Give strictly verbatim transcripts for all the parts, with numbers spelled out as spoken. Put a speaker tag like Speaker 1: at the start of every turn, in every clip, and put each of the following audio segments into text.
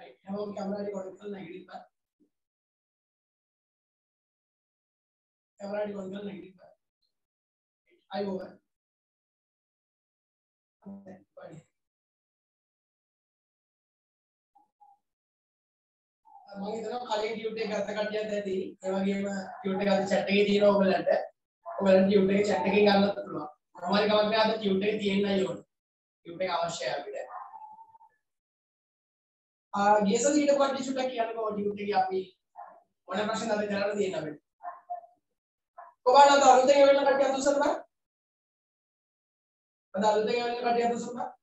Speaker 1: right හැමෝම camera එක on කරලා නැගිටින්න කැමරා එක ඔන් කරලා නැගිටින්න I over okay bye මම හිතනවා කලින් ටියුට් එක ගත්ත කට්ටියත් ඇති ඒ වගේම ටියුට් එක අද chat එකේ තියෙනවා ඔයගලන්ට ඔයගලන්ට ටියුට් එකේ chat එකෙන් ගන්නත් පුළුවන් මොනවාරි කමක් නැහැ අද ටියුට් එක තියෙන්නයි ඕනේ ටියුට් එක අවශ්‍යයි අපිට ආ ගියසද ඊට පස්සේ චුට්ටක් කියන්නකෝ ටියුට් එකේ අපි මොන ප්‍රශ්න අද කරන්න තියෙන අපිට කොහොමද අද අලුතෙන් වෙන කට්ටිය අතුසන්න බෑ අද අලුතෙන් වෙන කට්ටිය අතුසන්න බෑ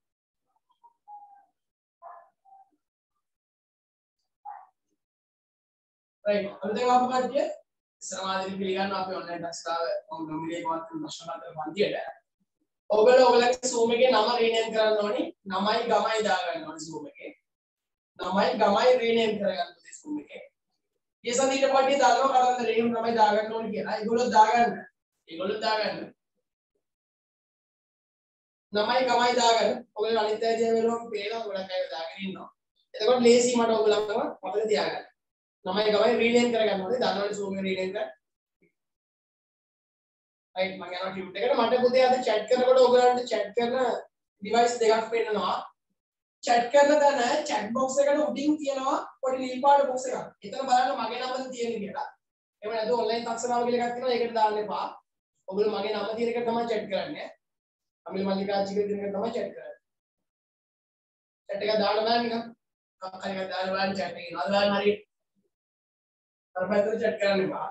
Speaker 1: right අලුතෙන් ආපු කට්ටිය සමාජයෙන් පිළිගන්න අපි ඔන්ලයින් ටස්කාව මම ගම්මිලේ මාත් ප්‍රශ්න මාතර පන්තියට ඔයගොල්ලෝ ඔයගලගේ Zoom එකේ නම රීනේම් කරන්න ඕනේ නමයි ගමයි දාගන්න ඕනේ Zoom එකේ නමයි ගමයි රීනේම් කරගන්න ඕනේ Zoom එකේ ඊසත් ඊට පස්සේ දානවා කලන්දර රීනේම් තමයි දාගන්න ඕනේ කියලා ඒගොල්ලෝ දාගන්න ඒගොල්ලෝ දාගන්න නමයි ගමයි දාගන්න ඔයගොල්ලෝ අනිත් අය දිහා බලුවම පේනවා ගොඩක් අය දාගෙන ඉන්නවා එතකොට ලේසි මට ඔයගොල්ලන්ව මතක තියාගන්න නමයි ගමයි රීනේම් කරගන්න ඕනේ දන්නවනේ Zoom එකේ රීනේම් කරලා right මම යනවා ටියුට් එකට මට පුතේ අද chat කරනකොට ඔයගලන්ට chat කරන device දෙකක් පෙන්නනවා chat කරන තැන chat box එකට උඩින් තියෙනවා පොඩි නිල් පාට box එකක්. එතන බලන්න මගේ නම තියෙන්නේ කියලා. එහෙම නැත්නම් online තක්සනාව කියලා එකක් තියෙනවා ඒකට දාන්න එපා. ඔයගොල්ලෝ මගේ නම තියෙන එකට තමයි chat කරන්නේ. අමිල මල්ලිකාච්චි කියලා තියෙන එකට තමයි chat කරන්නේ. chat එක දාන්න බෑ නිකන්. කක්කලියක් දාන්න බලන්න chat එකේ. අද බලන්න හරියට. අර පැත්තට chat කරන්න එපා.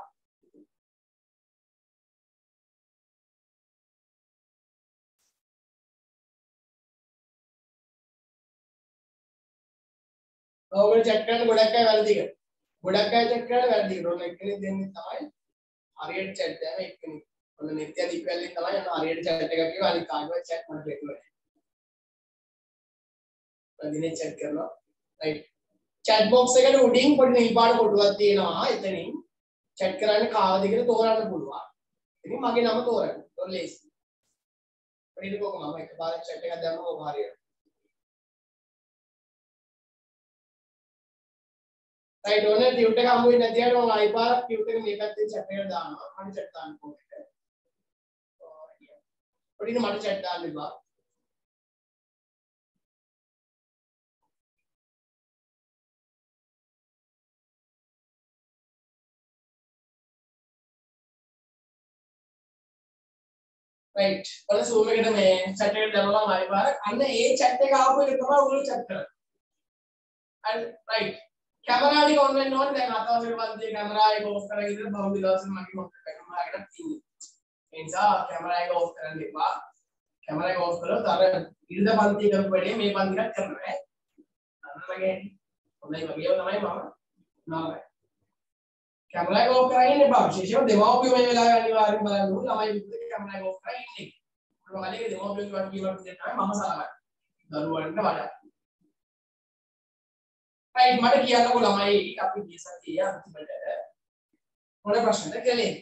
Speaker 1: ඔයගොල්ලෝ චෙක් කරන්න ගොඩක් අය වැරදි කරා. ගොඩක් අය චෙක් කරලා වැරදි කරා. ඔන්න එක්කෙනෙක් දෙන්නේ තමයි හරියට chat කරන එක්කෙනෙක්. ඔන්න නිත්‍ය දීපැල්ලෙන් තමයි යන හරියට chat එකක් කියව අනිත් කාගේවත් chat මට දෙන්නේ. ඔන්න chat කරනවා. right. chat box එකට උඩින් පොඩි නිල් පාට කොටුවක් තියෙනවා. එතනින් chat කරන්න කාවද කියලා තෝරන්න පුළුවන්. ඉතින් මගේ නම තෝරන්න. ඔන්න ලේසි. ඊට කොහොම මම එකපාරට chat එකක් දැම්මම ඔබ හරියට. right ඕනේ ටියුට් එක හම්බ වෙන්නේ නැති අයට මම ආයි පාරක් ටියුට් එක මේ පැත්තේ chat එකට දානවා මට chat දාන්න ඕනේ. පොඩින මට chat දාන්න එපා. right ඔන්න Zoom එකට මේ chat එකට දානවා ආයි පාරක් අන්න ඒ chat එක ආපු එක තමයි ඔයගොල්ලෝ chat කරන්නේ. and right කැමරා එක on වෙන්න ඕනේ දැන් අතවසර පන්තියේ කැමරා එක off කරගෙන ඉඳලා බහුව දවසක් මගේ මොකක්ද කැමරා එකක් තියෙන්නේ ඒ නිසා කැමරා එක off කරන්න එපා කැමරා එක off කළොත් අර ඉරිදා පන්තිය කරපු වැඩේ මේ පන්තියට කරනවා ඈ අන්නමගේ හොඳයි වගේම තමයි මම නාමයි කැමරා එක off කරගෙන ඉන්න එපා විශේෂයෙන් දෙමාපියෝ මේ වෙලාවේ අනිවාර්යෙන් බලන්න ඕනේ ළමයි විදිහට කැමරා එක off කරගෙන ඉන්නේ මොකද දෙමාපියෝ වට කියවට තමයි මම සලකන්නේ දරුවන්ට වඩා right මට කියන්නකෝ ළමයි අපි ගිය සතියේ අන්තිමට මොන ප්‍රශ්නද කළේ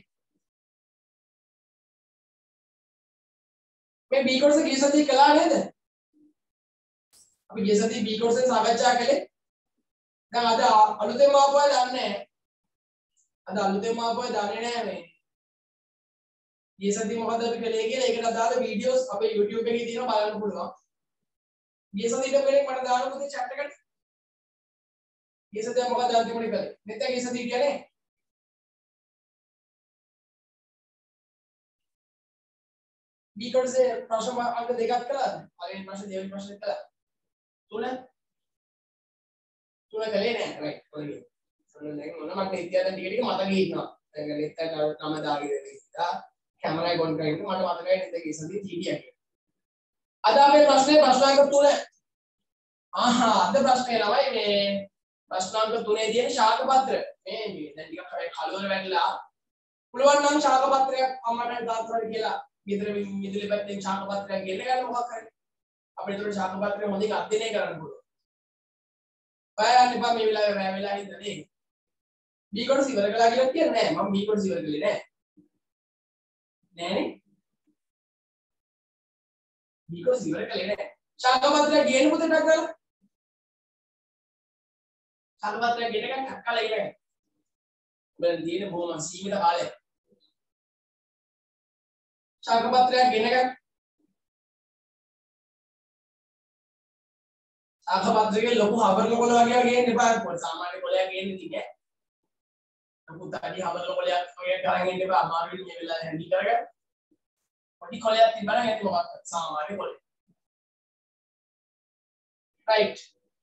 Speaker 1: මේ B course ගිය සතියේ කළා නේද අපි ගිය සතියේ B course එක සාකච්ඡා කළේ දැන් අද අලුතෙන් ආපුවා දන්නේ අද අලුතෙන් ආපුවා දන්නේ නැහැ මේ ගිය සතියේ මොකද අපි කළේ කියලා ඒකට අදාළ වීඩියෝස් අපේ YouTube එකේ තියෙනවා බලන්න පුළුවන් ගිය සතියේ කෙනෙක් මට දාන්න පුතේ chat එකට ये सत्य मोका जानते पड़े पहले नित्य ये सत्य क्या ने बी कोड से प्रश्न आपने देखा कला आगे प्रश्न देवल प्रश्न कला तूने तूने कले ने राइट ओके सुनो लेकिन මොන මට ඉතිහාසයෙන් ටික ටික මතක ඉන්නවා දැන් නිත්‍ය නම දාගෙන ඉඳලා කැමරා එක ඔන් කරගෙන මට මතකයි නිත්‍ය ඒ සතියේ ජීඩියක් අද අපේ ප්‍රශ්නේ ප්‍රශ්නාංක තුන ආහා අද ප්‍රශ්නේ ළමයි මේ ප්‍රශ්නාංක තුනේ තියෙන ශාක පත්‍ර මේ මේ දැන් ටිකක් කලවර වැටලා පුළුවන් නම් ශාක පත්‍රයක් අම්මට දාන්න කියලා ගෙදර මිදුලේ පැත්තෙන් ශාක පත්‍රයක් ගෙන්න ගන්න මොකක් හරි අපිට ඒතර ශාක පත්‍රය හොඳින් අධ්‍යයනය කරන්න පුළුවන් බයන්න එපා මේ වෙලාවේ රැ වෙලා ඉඳලා B කොටස ඉවර කළා කියලා කියන්නේ නෑ මම B කොටස ඉවර කළේ නෑ නෑනේ B කොටස ඉවර කළේ නෑ ශාක පත්‍රයක් ගේන්න පුතේ ටක් කරලා ශාක පත්‍රයක් ගෙන ගන්න අක්කලා ඉගෙන ගන්න. ඔබෙන් තියෙන බොහොම සීමිත කාලයක්. ශාක පත්‍රයක් ගෙන ගන්න. ශාක පත්‍රයේ ලොකු හබරල කොළ වගේ ගේන්න එපා. පොඩි සාමාන්‍ය කොළයක් ගේන්න ඉන්නේ. ලොකු තඩි හබරල කොළයක් වගේ ගහගෙන ඉන්න එපා. අමාරුයි මේ වෙලාවේ හැන්ඩල් කරගන්න. පොඩි කොළයක් තිබ්බනම් ඒක මොකක්ද? සාමාන්‍ය කොළයක්. right.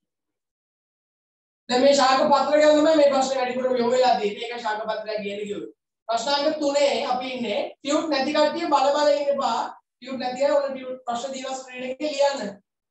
Speaker 1: දැන් මේ ශාක පත්‍ර ගැන තමයි මේ ප්‍රශ්නේ වැඩිපුරම යොමු වෙලා තියෙන්නේ. ඒක ශාක පත්‍රයක් ගේන්න කිව්වොත්. ප්‍රශ්නාංක තුනේ අපි ඉන්නේ ටියුට් නැති කට්ටිය බල බල ඉන්න එපා. ටියුට් නැති අය ඔය ටියුට් ප්‍රශ්න දිනවා ස්ක්‍රීන් එකේ ලියන්න.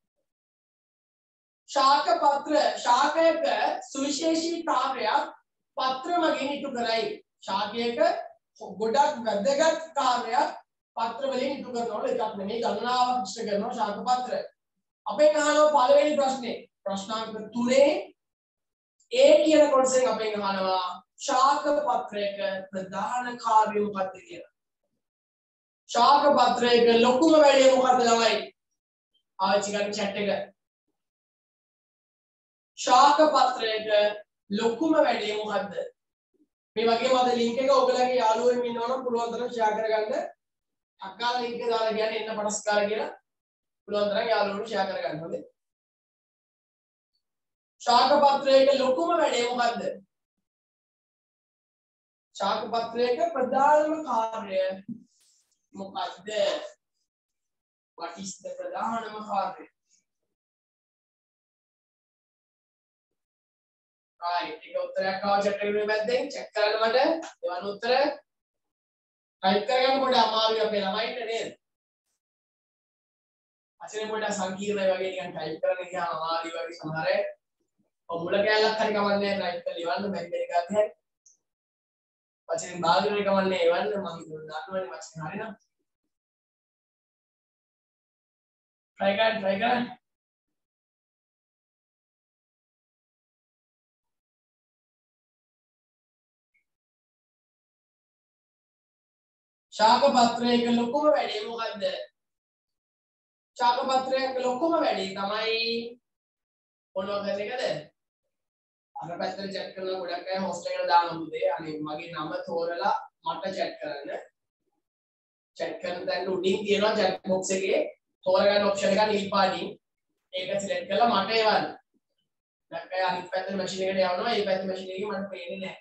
Speaker 1: ශාක පත්‍ර ශාකයක සුවිශේෂී කාර්යයක් පත්‍ර මගින් ඉටු කරයි. ශාකයක ගොඩක් වැදගත් කාර්යයක් පත්‍ර වලින් ඉටු කරනවලු එකක් නෙමෙයි ගණනාවක් ඉෂ්ට කරනවා ශාක පත්‍ර. අපෙන් අහනවා පළවෙනි ප්‍රශ්නේ ප්‍රශ්නාංක තුනේ A කියන කොටසෙන් අපෙන් අහනවා ශාක පත්‍රයක ප්‍රධාන කාර්යය මොකක්ද කියලා. ශාක පත්‍රයක ලොකුම වැඩේ මොකක්ද ළමයි? ආච්චි ගන්න chat එක. ශාක පත්‍රයක ලොකුම වැඩේ මොකද්ද? මේ වගේම අද link එක ඔයගලගේ යාළුවෝ ඉන්නවනම් පුළුවන් තරම් share කරගන්න. අක්කා link එක දාලා කියන්නේ එන්න පටස්කාර කියලා. පුළුවන් තරම් යාළුවෝට share කරගන්න හොඳේ. ශාක පත්‍රයක ලොකුම වැඩේ මොකද්ද? ශාක පත්‍රයක ප්‍රධානම කාර්යය මොකද්ද? What is the ප්‍රධානම කාර්යය? right ඒක උත්තරයක් ආව chat එකේ මැද්දෙන් check කරන්න මට එවන් උත්තර type කරගන්න පොඩ්ඩක් අමාරුයි අපේ ළමයින්ට නේද? අචරේ පොඩ්ඩක් සංකීර්ණයි වගේ නිකන් type කරන්න ගියාම අමාරුයි වගේ සමහර අය ඔය මුල කැලලක් හරි කමන්නේ type කරලා ඉවන්න බැරි එකක් හරි. වචනෙන් භාගනේ කමන්නේ ඉවන්න මම හිතුවා දන්නවනේ වචන හරිනම්. try කරන්න try කරන්න. ශාක පත්‍රයක ලොකුම වැඩේ මොකද්ද? ශාක පත්‍රයක ලොකුම වැඩේ තමයි මොනවා කරන එකද? අර පැත්තට chat කරලා ගොඩක් අය හොස්ට් එකට දාන මුදේ අනේ මගේ නම තෝරලා මට chat කරන්න. chat කරන තැන උඩින් තියෙනවා chat box එකේ තෝරගන්න option එක නිල් පාටින්. ඒක select කරලා මට එවන්න. දැන් අය අනිත් පැත්තේ machine එකට යවනවා. මේ පැත්තේ machine එකේ මට පේන්නේ නැහැ.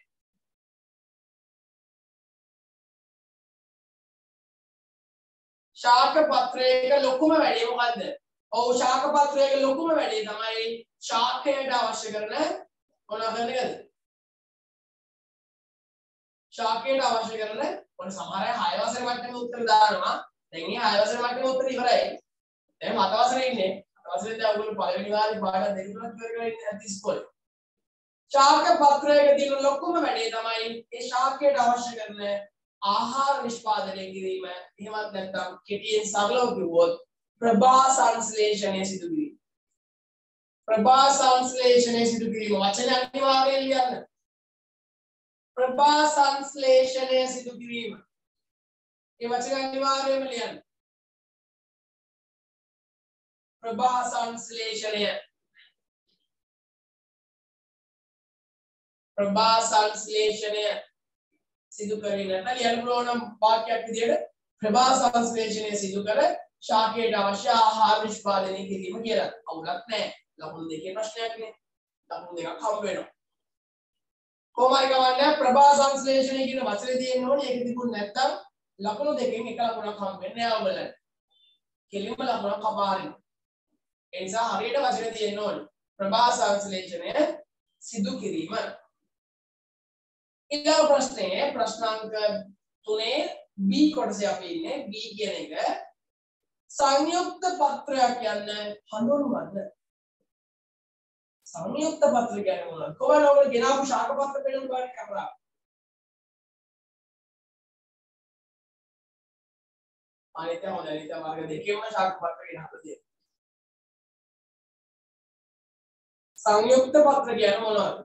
Speaker 1: ශාක පත්‍රයක ලොකුම වැඩේ මොකද්ද? ඔව් ශාක පත්‍රයක ලොකුම වැඩේ තමයි ශාකයට අවශ්‍ය කරන මොනවා කරන එකද? ශාකයට අවශ්‍ය කරන මොන සමහර අය හය වසරේ මට්ටමේ උත්තර දානවා. දැන් මේ හය වසරේ මට්ටමේ උත්තර ඉවරයි. දැන් මත වසරේ ඉන්නේ. මත වසරේ දැන් ඔයගොල්ලෝ පළවෙනි වාරේ පාඩම් දෙක තුනක් ඉවර කරලා ඉන්නේ නැති ඉස්කෝලේ. ශාක පත්‍රයක තියෙන ලොකුම වැඩේ තමයි ඒ ශාකයට අවශ්‍ය කරන ආහාර නිෂ්පාදනය කිරීම. එහෙමත් නැත්නම් කෙටියෙන් සරලව කිව්වොත් ප්‍රභා සංශ්ලේෂණය සිදු කිරීම. ප්‍රභා සංශ්ලේෂණය සිදු කිරීම වචන අනිවාර්යයෙන් ලියන්න. ප්‍රභා සංශ්ලේෂණය සිදු කිරීම. ඒ වචන අනිවාර්යයෙන්ම ලියන්න. ප්‍රභා සංශ්ලේෂණය. ප්‍රභා සංශ්ලේෂණය සිදු කරේ නැත්නම් ලියන්න පුළුවන් නම් වාක්‍යයක් විදිහට ප්‍රභා සංශ්ලේෂණය සිදු කර ශාකයට අවශ්‍ය ආහාර නිෂ්පාදනය කිරීම කියලා. අවුලක් නැහැ. ලකුණු දෙකේ ප්‍රශ්නයක් නේ. ලකුණු දෙකක් හම්බ වෙනවා. කොහොමයි කවන්නේ ප්‍රභා සංශ්ලේෂණය කියන වචනේ තියෙන්න ඕනේ. ඒක තිබුණ නැත්නම් ලකුණු දෙකෙන් එක ලකුණක් හම්බ වෙන්නේ නැහැ ඔයගොල්ලන්ට. කෙලින්ම ලකුණක් කපාරින්. ඒ නිසා හරියට වචනේ තියෙන්න ඕනේ. ප්‍රභා සංශ්ලේෂණය සිදු කිරීම. ඊළඟ ප්‍රශ්නේ ප්‍රශ්නාංක තුනේ B කොටසේ අපි ඉන්නේ. B කියන එක සංයුක්ත පත්‍රයක් කියන්නේ හඳුන්වන්න. සංයුක්ත පත්‍ර කියන්නේ මොනවද? කොහොමද ඔයගොල්ලෝ ගෙනාවු ශාක පත්‍ර පෙන්නන්න බලන්න කැමරාව. අනිත් හොඳ අනිත් මාර්ග දෙකේම ශාක පත්‍ර ගෙනාවලා තියෙනවා. සංයුක්ත පත්‍ර කියන්නේ මොනවද?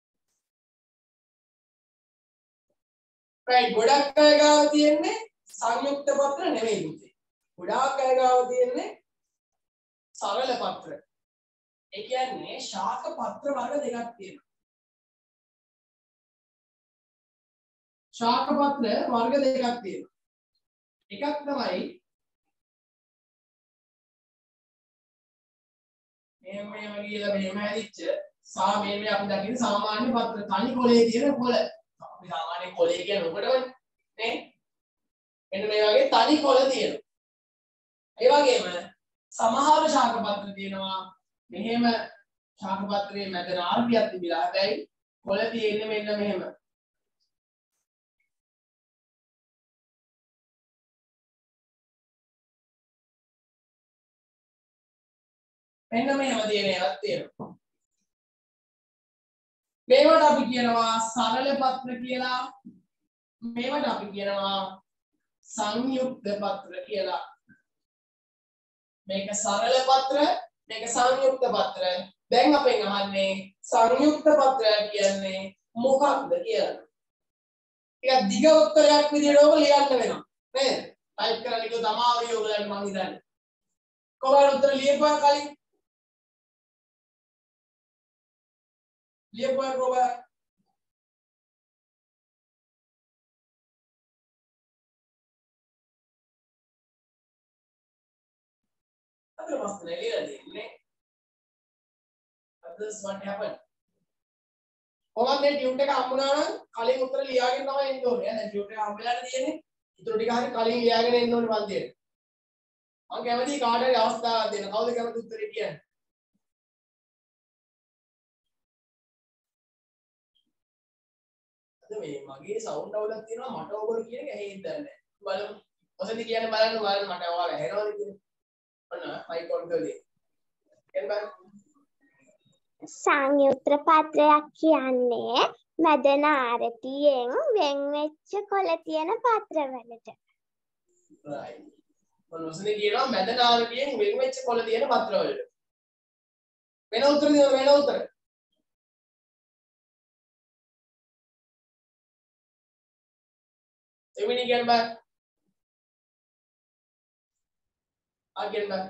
Speaker 1: right ගොඩක් අය ගාව තියෙන්නේ සංයුක්ත පත්‍ර නෙමෙයි පුතේ. ගොඩාක් අය ගාව තියෙන්නේ සරල පත්‍ර. ඒ කියන්නේ ශාක පත්‍ර වර්ග දෙකක් තියෙනවා. ශාක පත්‍ර වර්ග දෙකක් තියෙනවා. එකක් තමයි මෙහෙම මෙහෙම කියලා මෙහෙම හැදිච්ච සා මේ මේ අපි දකින සාමාන්‍ය පත්‍ර තනි කොලේ තියෙන කොළ. අපි සාමාන්‍ය කොලේ කියන්නේ ඔකටමනේ නේ. මෙන්න මේ වගේ තනි කොළ තියෙනවා. ඒ වගේම සමහර ශාක පත්‍ර තියෙනවා මෙහෙම ශාක පත්‍රයේ මැද නාර්ගියක් තිබිලා හැබැයි කොළ තියෙන්නේ මෙන්න මෙහෙම. මෙන්න මෙහෙම තියෙන එකක් තියෙනවා. මේවට අපි කියනවා සරල පත්‍ර කියලා. මේවට අපි කියනවා සංයුක්ත පත්‍ර කියලා. මේක සරල පත්‍ර, මේක සංයුක්ත පත්‍ර. දැන් අපෙන් අහන්නේ සංයුක්ත පත්‍රය කියන්නේ මොකක්ද කියලා. ටිකක් දිග උත්තරයක් විදිහට ඔබ ලියන්න වෙනවා. නේද? ටයිප් කරලා ලියුව තමාවරි ඔයගලන්ට මම හිතන්නේ. කොහොමද උත්තර ලියපුවා කලින්? ලියපුවා කොහොමද? අද මස්තනේ ලියලා දෙන්නේ. Others what happened? කොහොමද මේ ටියුට් එක හම්බුනා නම් කලින් උත්තර ලියාගෙන තමයි එන්න ඕනේ. දැන් ටියුට් එක හම්බෙලාද තියෙන්නේ? ඊටු ටික හරි කලින් ලියාගෙන එන්න ඕනේ පන්තියට. මම කැමතියි කාට හරි අවස්ථාවක් දෙන්න. කවුද කැමති උත්තරේ කියන්නේ? අද මේ මගේ සවුන්ඩ් අවුලක් තියෙනවා මට ඕගොල්ලෝ කියන එක ඇහෙන්නේ නැහැ. බලමු. ඔතනදි කියන්නේ බලන්න බලන්න මට ඔයාලා ඇහෙනවද කියලා. ඔන්න මයික් ඔන් කරලා. එන්න බලන්න.
Speaker 2: සංයුක්ත පත්‍රයක් කියන්නේ මැද නාරතියෙන් වෙන් වෙච්ච කොළ තියෙන පත්‍රවලට.
Speaker 1: right. ඔන්න ඔතනදි කියනවා මැද නාරතියෙන් වෙන් වෙච්ච කොළ තියෙන පත්‍රවලට. වෙන උත්තර දෙන්න වෙන උත්තර. එමිනි කියන්න බෑ. ආ කියන්න බෑ.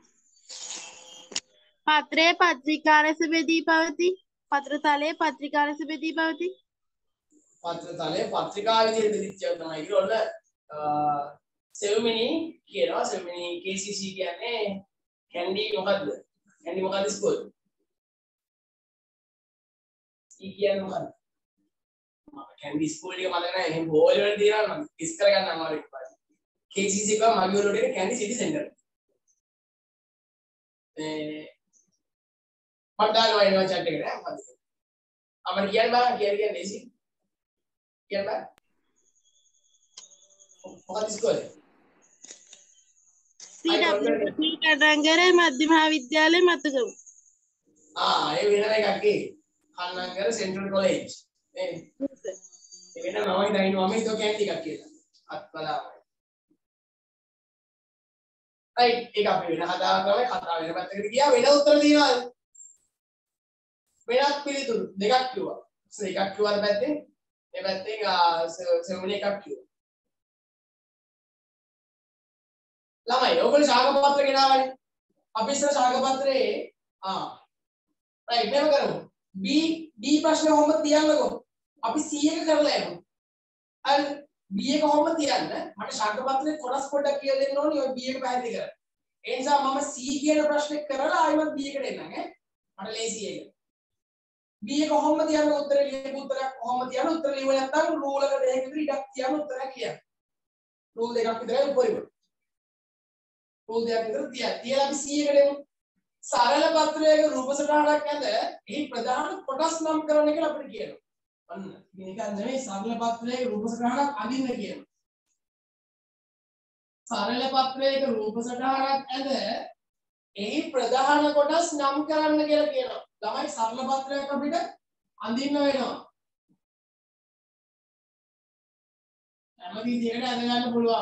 Speaker 3: පත්‍රයේ පත්‍රිකා ලෙස බෙදී පවතී. පත්‍රතලයේ පත්‍රිකා ලෙස බෙදී පවතී.
Speaker 1: පත්‍රතලයේ පත්‍රිකා විදිහට බෙදිච්ච එක තමයි කිව්වොත් සෙව්මිනි කියනවා. සෙව්මිනි K C C කියන්නේ කැන්ඩි මොකද්ද? කැන්ඩි මොකද්ද ස්කෝල්? E කියන්නේ මොකද්ද? මම කැන්ඩි ස්කෝල් එක මතක නැහැ. එහෙනම් බෝල් වල තියනවා මම ඉස් කරගන්න අමාරුයි පාස්. K C C එක මගේ වලට එන කැන්ඩි සිටි සෙන්ටර්. ඒ මට දානවා එනවා chat එකට ඈ මොකද්ද? අපිට කියන්න බෑ කියලා කියන්නේ ඉසි. කියන්න බෑ. මොකක්ද ස්කෝල්?
Speaker 3: සී කඩංගර මධ්‍ය මහාවිද්‍යාලයේ මතුගම.
Speaker 1: ආ ඒ වෙන එකක් ඒ. Kannangara central college. නේ. ඒ වෙන නමයි දයින්නවා මම හිතුවා කැන්ඩි එකක් කියලා. අත්බලාම. රයිට් ඒක අපි වෙන කතාවක් කරමු. කතාව වෙන පැත්තකට ගියා වෙන උත්තර දිනවද? වෙනත් පිළිතුරු දෙකක් කිව්වා. එකක් කිව්වද පැත්තෙන්? මේ පැත්තෙන් සෙවුනි එකක් කිව්වා. ළමයි ඔයගොල්ලෝ ශාක පත්‍ර ගෙනාවනේ. අපි ඉස්සර ශාක පත්‍රයේ ආ රයිට් මේව කරමු. B B ප්‍රශ්නේ කොහොමද තියන්නකෝ. අපි C එක කරලා යමු. හරි B එක කොහොමද තියන්න? මට ශාක පත්‍රයේ කොටස් පොඩ්ඩක් කියලා දෙන්න ඕනේ ඔය B එක පැහැදිලි කරන්න. ඒ නිසා මම C කියන ප්‍රශ්නේ කරලා ආයෙත් B එකට එන්නම් ඈ. මට ලේසි ඒක. B එක කොහොමද තියන්න උත්තරේ ලියපු උත්තරයක් කොහොමද තියන්න උත්තර ලියුව නැත්නම් රූල් එක දෙකක විතර ඉඩක් තියන්න උත්තරයක් කියන්න. රූල් දෙකක් විතරයි උඩරින්. රූල් දෙකක් විතර තියන්න. තියලා අපි C එකට එමු. සරල පත්‍රයක රූප සටහනක් ඇද එහි ප්‍රධාන කොටස් නම් කරන්න කියලා අපිට කියනවා. අන්න මේක නෙමෙයි සරල පත්‍රයක රූප සටහනක් අඳින්න කියනවා. සරල පත්‍රයක රූප සටහනක් ඇද එහි ප්‍රධාන කොටස් නම් කරන්න කියලා කියනවා. ළමයි සරල පත්‍රයක් අපිට අඳින්න වෙනවා. හැම විදිහකට අඳ ගන්න පුළුවන්.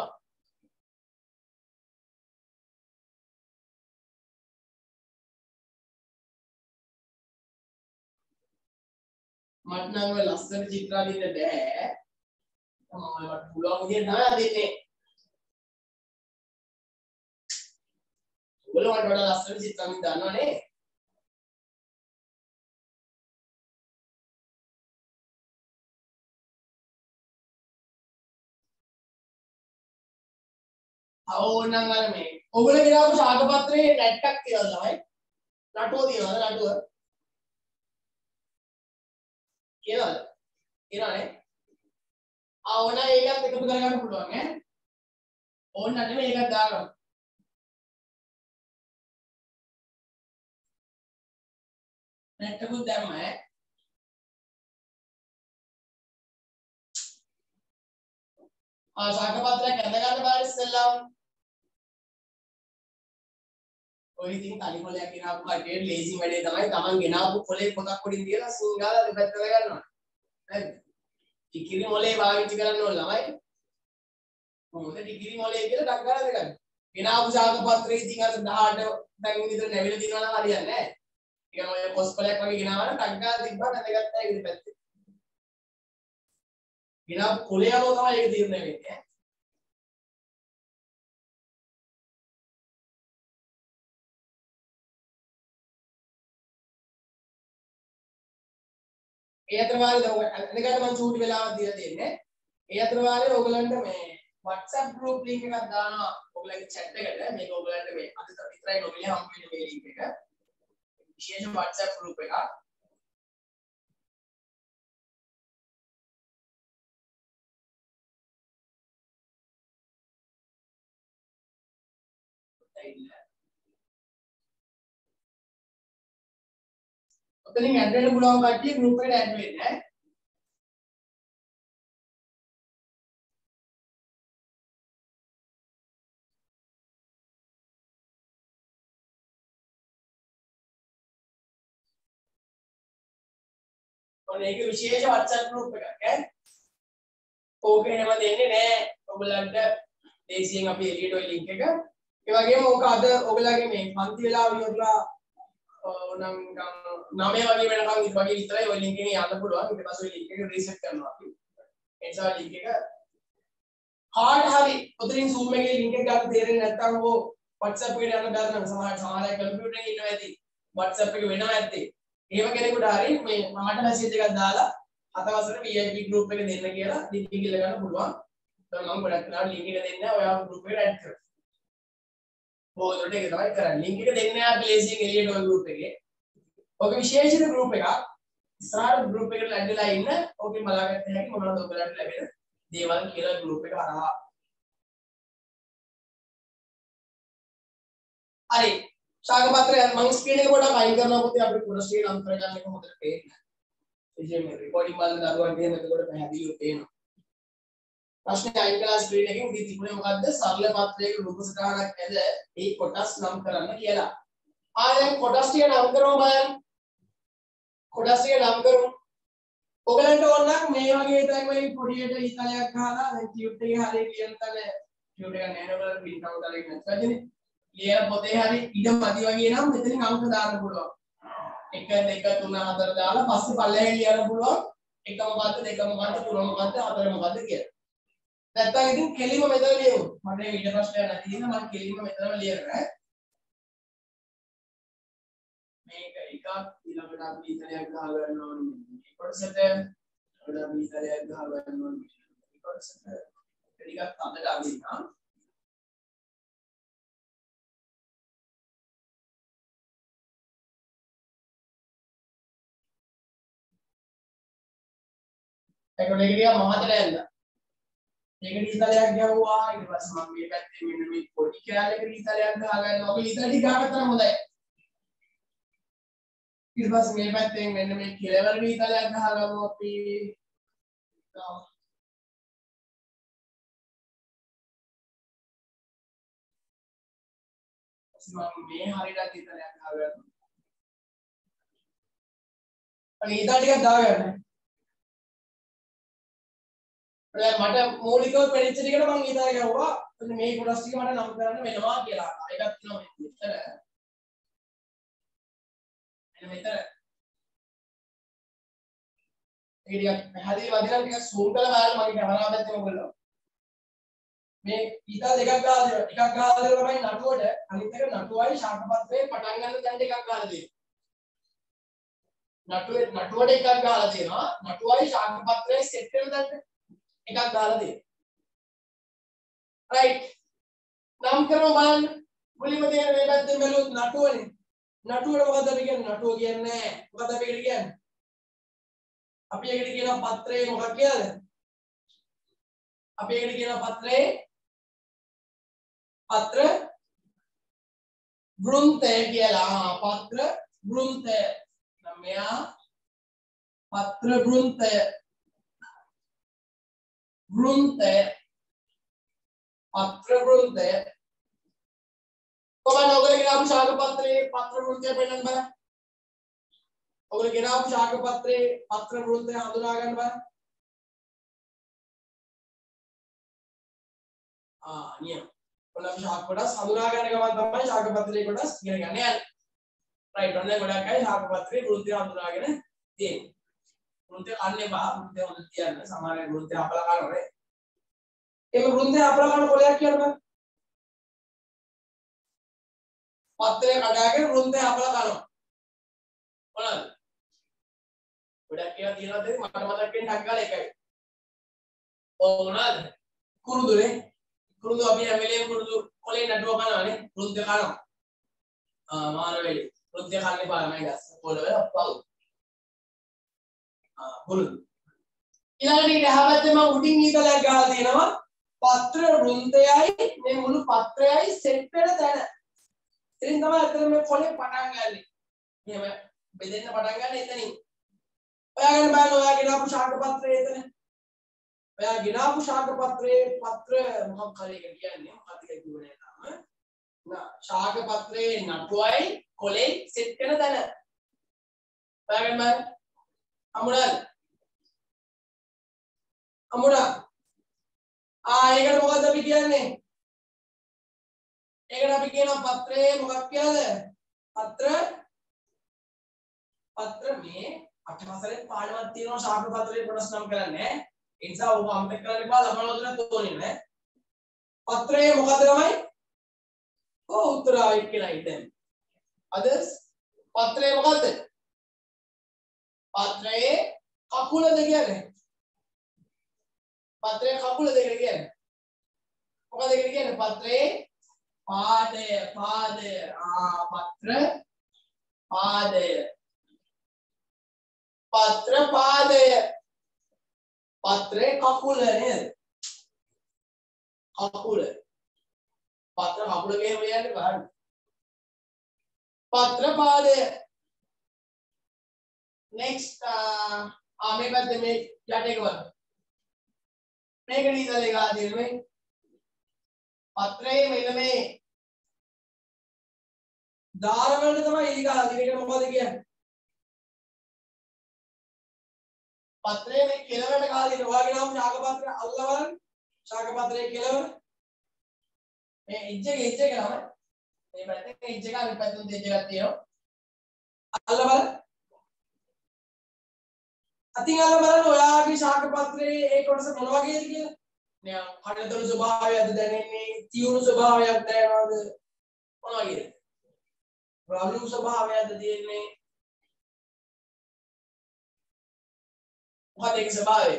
Speaker 1: මට නම් ඔය ලස්සන චිත්‍ර අඳින්න බෑ. මම ඔයාලට පුළුවන් විදිහට තමයි අඳින්නේ. ඔයාලට වඩා ලස්සන චිත්‍ර අඳින්න දන්නවනේ. ඕනනම් අර මේ ඔයගොල්ලෝ ගෙනාවු ශාක පත්‍රයේ නැට් එකක් තියනවා තමයි. නටුව තියනවාද නටුව? කියනවාද? කියනවානේ. ආ ඕන ඒකත් එකතු කරගන්න පුළුවන් ඈ. ඕන නෙමෙයි ඒකත් දාගන්න. නැට් එකකුත් දැම්ම ඈ. ආ ශාක පත්‍රයක් ඇඳ ගන්න බාර ඉස්සෙල්ලාම ඔය ඉතින් තනි පොලයක් ගෙනාවු කඩේ ලේසි වැඩේ තමයි Taman ගෙනාවු පොලේ පොතක් උඩින් තියලා සුන්ගාලා දෙපැත්තට ගන්නවා නේද? ටිකිරි මොලේ පාවිච්චි කරන්න ඕන ළමයි. මොකද ටිකිරි මොලේ කියලා ඩක් ගාලා දෙගන්න. ගෙනාවු ශාක පත්‍රේ ඉතින් අර දහඅට දැන් විතර නැවිලා දිනනවා නම් හරියන්නේ නැහැ. ඊගෙන ඔය පොස් පොලයක් වගේ ගෙනාවම ඩක් ගාලා තිබ්බා නැදගත්තා ඒක දෙපැත්තේ. ගෙනාවු පොලේ යනවා තමයි ඒක තීරණය වෙන්නේ. ඒ අතර වාරේ අනිකට මම චූටි වෙලාවක් දීලා තියෙන්නේ. ඒ අතර වාරේ ඔයගලන්ට මේ WhatsApp group link එකක් දානවා ඔයගලගේ chat එකට. මේක ඔයගලන්ට මේ අද විතරයි නොමිලේ හම්බ වෙන්නේ මේ link එක. විශේෂ WhatsApp group එකක්. ඔතනින් ඇඩ් වෙන්න පුළුවන් කට්ටිය group එකට ඇඩ් වෙන්න ඈ. ඔන්න ඒක විශේෂ WhatsApp group එකක් ඈ. ඕක එහෙම දෙන්නේ නැහැ. ඔයගලන්ට දේශියෙන් අපි එළියට ඔය link එක. ඒ වගේම ඕක අද ඔයගලගේ මේ පන්ති වෙලාව ඉවරලා ඕනම් නවය වගේ වෙනකන් ඊට වගේ විතරයි ඔය link එකේ යන්න පුළුවන්. ඊට පස්සේ ඔය link එක රීසෙට් කරනවා අපි. ඒ නිසා link එක කාට හරි ඔතනින් zoom එකේ link එක ගන්න තේරෙන්නේ නැත්නම් ඕ WhatsApp එකට යන්න ගන්න සමහර සමහර අය කම්පියුටර් එකේ ඉන්නවා ඇති. WhatsApp එක වෙනම ඇත්තේ. එහෙම කෙනෙකුට හරි මේ මට මැසේජ් එකක් දාලා අතවසර V I P group එක දෙන්න කියලා link එක ඉල්ල ගන්න පුළුවන්. දැන් මම ගොඩක් වෙලාවට link එක දෙන්නේ නැහැ. ඔයා group එකට add කරන්න. ඕකට ඒක තමයි කරන්නේ. link එක දෙන්නේ නැහැ අපි ලේසියෙන් එළියට ඔය group එකේ. ඔක විශේෂිත group එකක්. ඉස්සරහට group එකට add වෙලා ඉන්න. ඕකෙන් බලාගන්න හැකි මොනවද ඔයගලන්ට ලැබෙන දේවල් කියලා group එක හරහා. හරි. ශාක පත්‍රය මම ස්ක්‍රීන් එක පොඩ්ඩක් අයින් කරනවා පුතේ අපිට පොඩ ස්ක්‍රීන් අන්තර ගන්න එක හොඳට පේන්නේ. ඒ මේ රෙකෝඩින් බලන දරුවන්ට එහෙම එතකොට පැහැදිලිව පේනවා. ප්‍රශ්නේ අයින් කළා ස්ක්‍රීන් එකෙන් උදේ තිබුණේ මොකද්ද? සරල පත්‍රයක රූප සටහනක් ඇද ඒ කොටස් නම් කරන්න කියලා. ආ දැන් කොටස් ටික නම් කරමු බලන්න. කොටස් ටික නම් කරමු. ඔයගලන්ට ඕන නම් මේ වගේ තැන් වලින් පොඩියට ඉතලයක් ගහලා දැන් ටියුට් එකේ හරිය කියන තැන ටියුට් එක නෑනෝ වල print out කරගෙන නැත්නම් ලියන පොතේ හරි ඉඩ මදි වගේ නම් මෙතනින් අංක දාන්න පුළුවන්. එක දෙක තුන හතර දාලා පස්සේ පල්ලෙහෙන් ලියන්න පුළුවන්. එක මොකද්ද දෙක මොකද්ද තුන මොකද්ද හතර මොකද්ද කියලා. නැත්නම් ඉතින් කෙලිම මෙතන ලියමු. මට මේ ඊට ප්‍රශ්නයක් නැති නිසා මම කෙලිම මෙතනම ලියනවා. මේක එකක් ඊළඟට අපි ඉතරයක් ගහ ගන්න ඕනේ. මේ කොටසට ඊළඟට අපි ඉතරයක් ගහ ගන්න ඕනේ. මේ කොටසට ටිකක් අතට අදින්නම්. ඒක නෙගටිව් මහතට ඇල්ල. නෙගටිව් ඉතලයක් ගහුවා ඊට පස්සේ මම මේ පැත්තේ මෙන්න මේ පොඩි කැලේක ඉතලයක් ගහගන්නවා. ඔබ ඉතල ටික ගහගත්තා හොඳයි. ඊට පස්සේ මේ පැත්තෙන් මෙන්න මේ කෙලවර ඉතලයක් ගහගමු අපි. මම මේ හරියට ඉතලයක් ගහගන්නවා. අනේ ඉතල ටිකක් දාගන්න. මට මූලිකව පෙරිච්ච ටිකට මම ඊතල ගහුවා. එතන මේ කොටස් ටික මට නම් කරන්න වෙනවා කියලා. ඒකත් තියෙනවා මෙතන. එන්න මෙතන. ඒ ටික පැහැදිලි වදිනවා ටික zoom කරලා බලන්න මගේ කැමරාව පැත්තේ ඔයගොල්ලෝ. මේ ඊතල දෙකක් ගහලා දෙනවා. ටිකක් ගහලා දෙනවා තමයි නටුවට. අනිත් එක නටුවයි ශාක පත්‍රේ පටන් ගන්න තැන ටිකක් ගහලා දෙනවා. නටුවේ නටුවට එකක් ගහලා දෙනවා. නටුවයි ශාක පත්‍රේ සෙට් වෙන තැනට එකක් දාලා දෙන්න. right නම් කරමු බලන්න. මුලින්ම තියෙන මේ පැත්තෙන් බැලුවොත් නටුවනේ. නටුවට මොකද අපි කියන්නේ? නටුව කියන්නේ මොකද අපි ඒකට කියන්නේ? අපි ඒකට කියනවා පත්‍රේ මොකක් කියලාද? අපි ඒකට කියනවා පත්‍රේ පත්‍ර වෘන්තය කියලා. පත්‍ර වෘන්තය. මෙයා පත්‍ර වෘන්තය වෘන්තය පත්‍ර වෘන්තය කොහොමද ඔයගොල්ලෝ ගෙනාවු ශාක පත්‍රයේ පත්‍ර වෘන්තය පෙන්නන්න බලන්න. ඔයගොල්ලෝ ගෙනාවු ශාක පත්‍රයේ පත්‍ර වෘන්තය හඳුනා ගන්න බලන්න. ආ නියම. ඔයාලා ශාක කොටස් හඳුනා ගන්න ගමන් තමයි ශාක පත්‍රයේ කොටස් ඉගෙන ගන්න යන්නේ. රයිට් ඔන්න ගොඩක් අය ශාක පත්‍රයේ වෘන්තය හඳුනාගෙන තියෙන්නේ. වෘන්තය කන්නේ බා වෘන්තය හොඳ තියන්න සමහර වෘන්තය අපල කරනවා. ඒක වෘන්තය අපල කරන කොලයක් කියන්න බෑ. පත්‍රය කඩාගෙන වෘන්තය අපල කරනවා. මොනවාද? ගොඩක් ඒවා තියෙනවද මට මතක් වෙන්නේ ඩක් ගාලා එකයි. ඔව් මොනවාද? කුරුදුනේ. කුරුදු අපි හැම වෙලේම කුරුදු කොලේ නටුව කනවානේ. වෘන්තය කනවා. ආ මාර වෙලේ. වෘන්තය කන්නේ පාරමයි ගස්. කොළ වල පව්. ආ කුරුදු. ඊළඟට ඊට හැබැයි මම උඩින් ඊතලයක් ගහලා තියෙනවා. පත්‍ර වෘන්තයයි මේ මුළු පත්‍රයයි සෙට් වෙන තැන. ඉතින් තමයි අතන මේ කොලේ පටන් ගන්නෙ. මෙහෙම බෙදෙන්න පටන් ගන්න එතනින්. ඔයාගෙන බලන්න ඔයා ගෙනාපු ශාක පත්‍රය එතන. ඔයා ගෙනාපු ශාක පත්‍රයේ පත්‍ර මොකක් හරි එක කියන්නේ මොකක්ද කියලා කිව්වේ නෑ තාම. නා ශාක පත්‍රයේ නටුවයි කොලේ සෙට් වෙන තැන. ඔයාගෙන බලන්න. අමුණාද? අමුණා. ආ ඒකට මොකද්ද අපි කියන්නේ? ඒකට අපි කියනවා පත්‍රයේ මොකක් කියලාද? පත්‍ර පත්‍ර මේ අටහතරේ පාඩමක් තියෙනවා ශාක පත්‍රයේ කොටස් නම් කරන්නේ. ඒ නිසා ඔබ අමතක කරන්න එපා ළමයි වතුරක් තෝරන්නේ නැහැ. පත්‍රයේ මොකද්ද ළමයි? ඔව් උත්තරයි කියලා ඉතින්. others පත්‍රයේ මොකද්ද? පත්‍රයේ කකුලද කියන්නේ? පත්‍රයේ කකුලද කියලා කියන්නේ? මොකද කියලා කියන්නේ? පත්‍රයේ පාදය පාදය ආ පත්‍ර පාදය පත්‍ර පාදය පත්‍රේ කකුල නේද? කකුල පත්‍ර කකුල ගෙහෙම යන්නේ බලන්න. පත්‍ර පාදය next ආ මේ පැත්තේ මේ යට එක බලන්න. මේක නීතලේ ගාලා තියෙන මේ පත්‍රයේ මෙන්න මේ දාර වලට තමයි ඉලි ගහලා තියෙන්නේ. ඒක මොකද කියන්නේ? පත්‍රයේ මේ කෙලවරට ගහලා තියෙන ඔයාගේ නම් ශාක පත්‍රය අල්ලලා බලන්න. ශාක පත්‍රයේ කෙලවර මේ එජ් එක එජ් එක නම මේ පැත්තේ එජ් එක අනිත් පැත්තේ එජ් එකක් තියෙනවා. අල්ලලා බලන්න. අතින් අල්ලලා බලන්න ඔයාගේ ශාක පත්‍රයේ ඒ කොටස මොන වගේද කියලා. නිකන් කඩතොළු ස්වභාවයක්ද දැනෙන්නේ? තියුණු ස්වභාවයක් දැනනවද? මොන වගේද? රළු ස්වභාවයක්ද තියෙන්නේ? මොකද ඒකේ ස්වභාවය?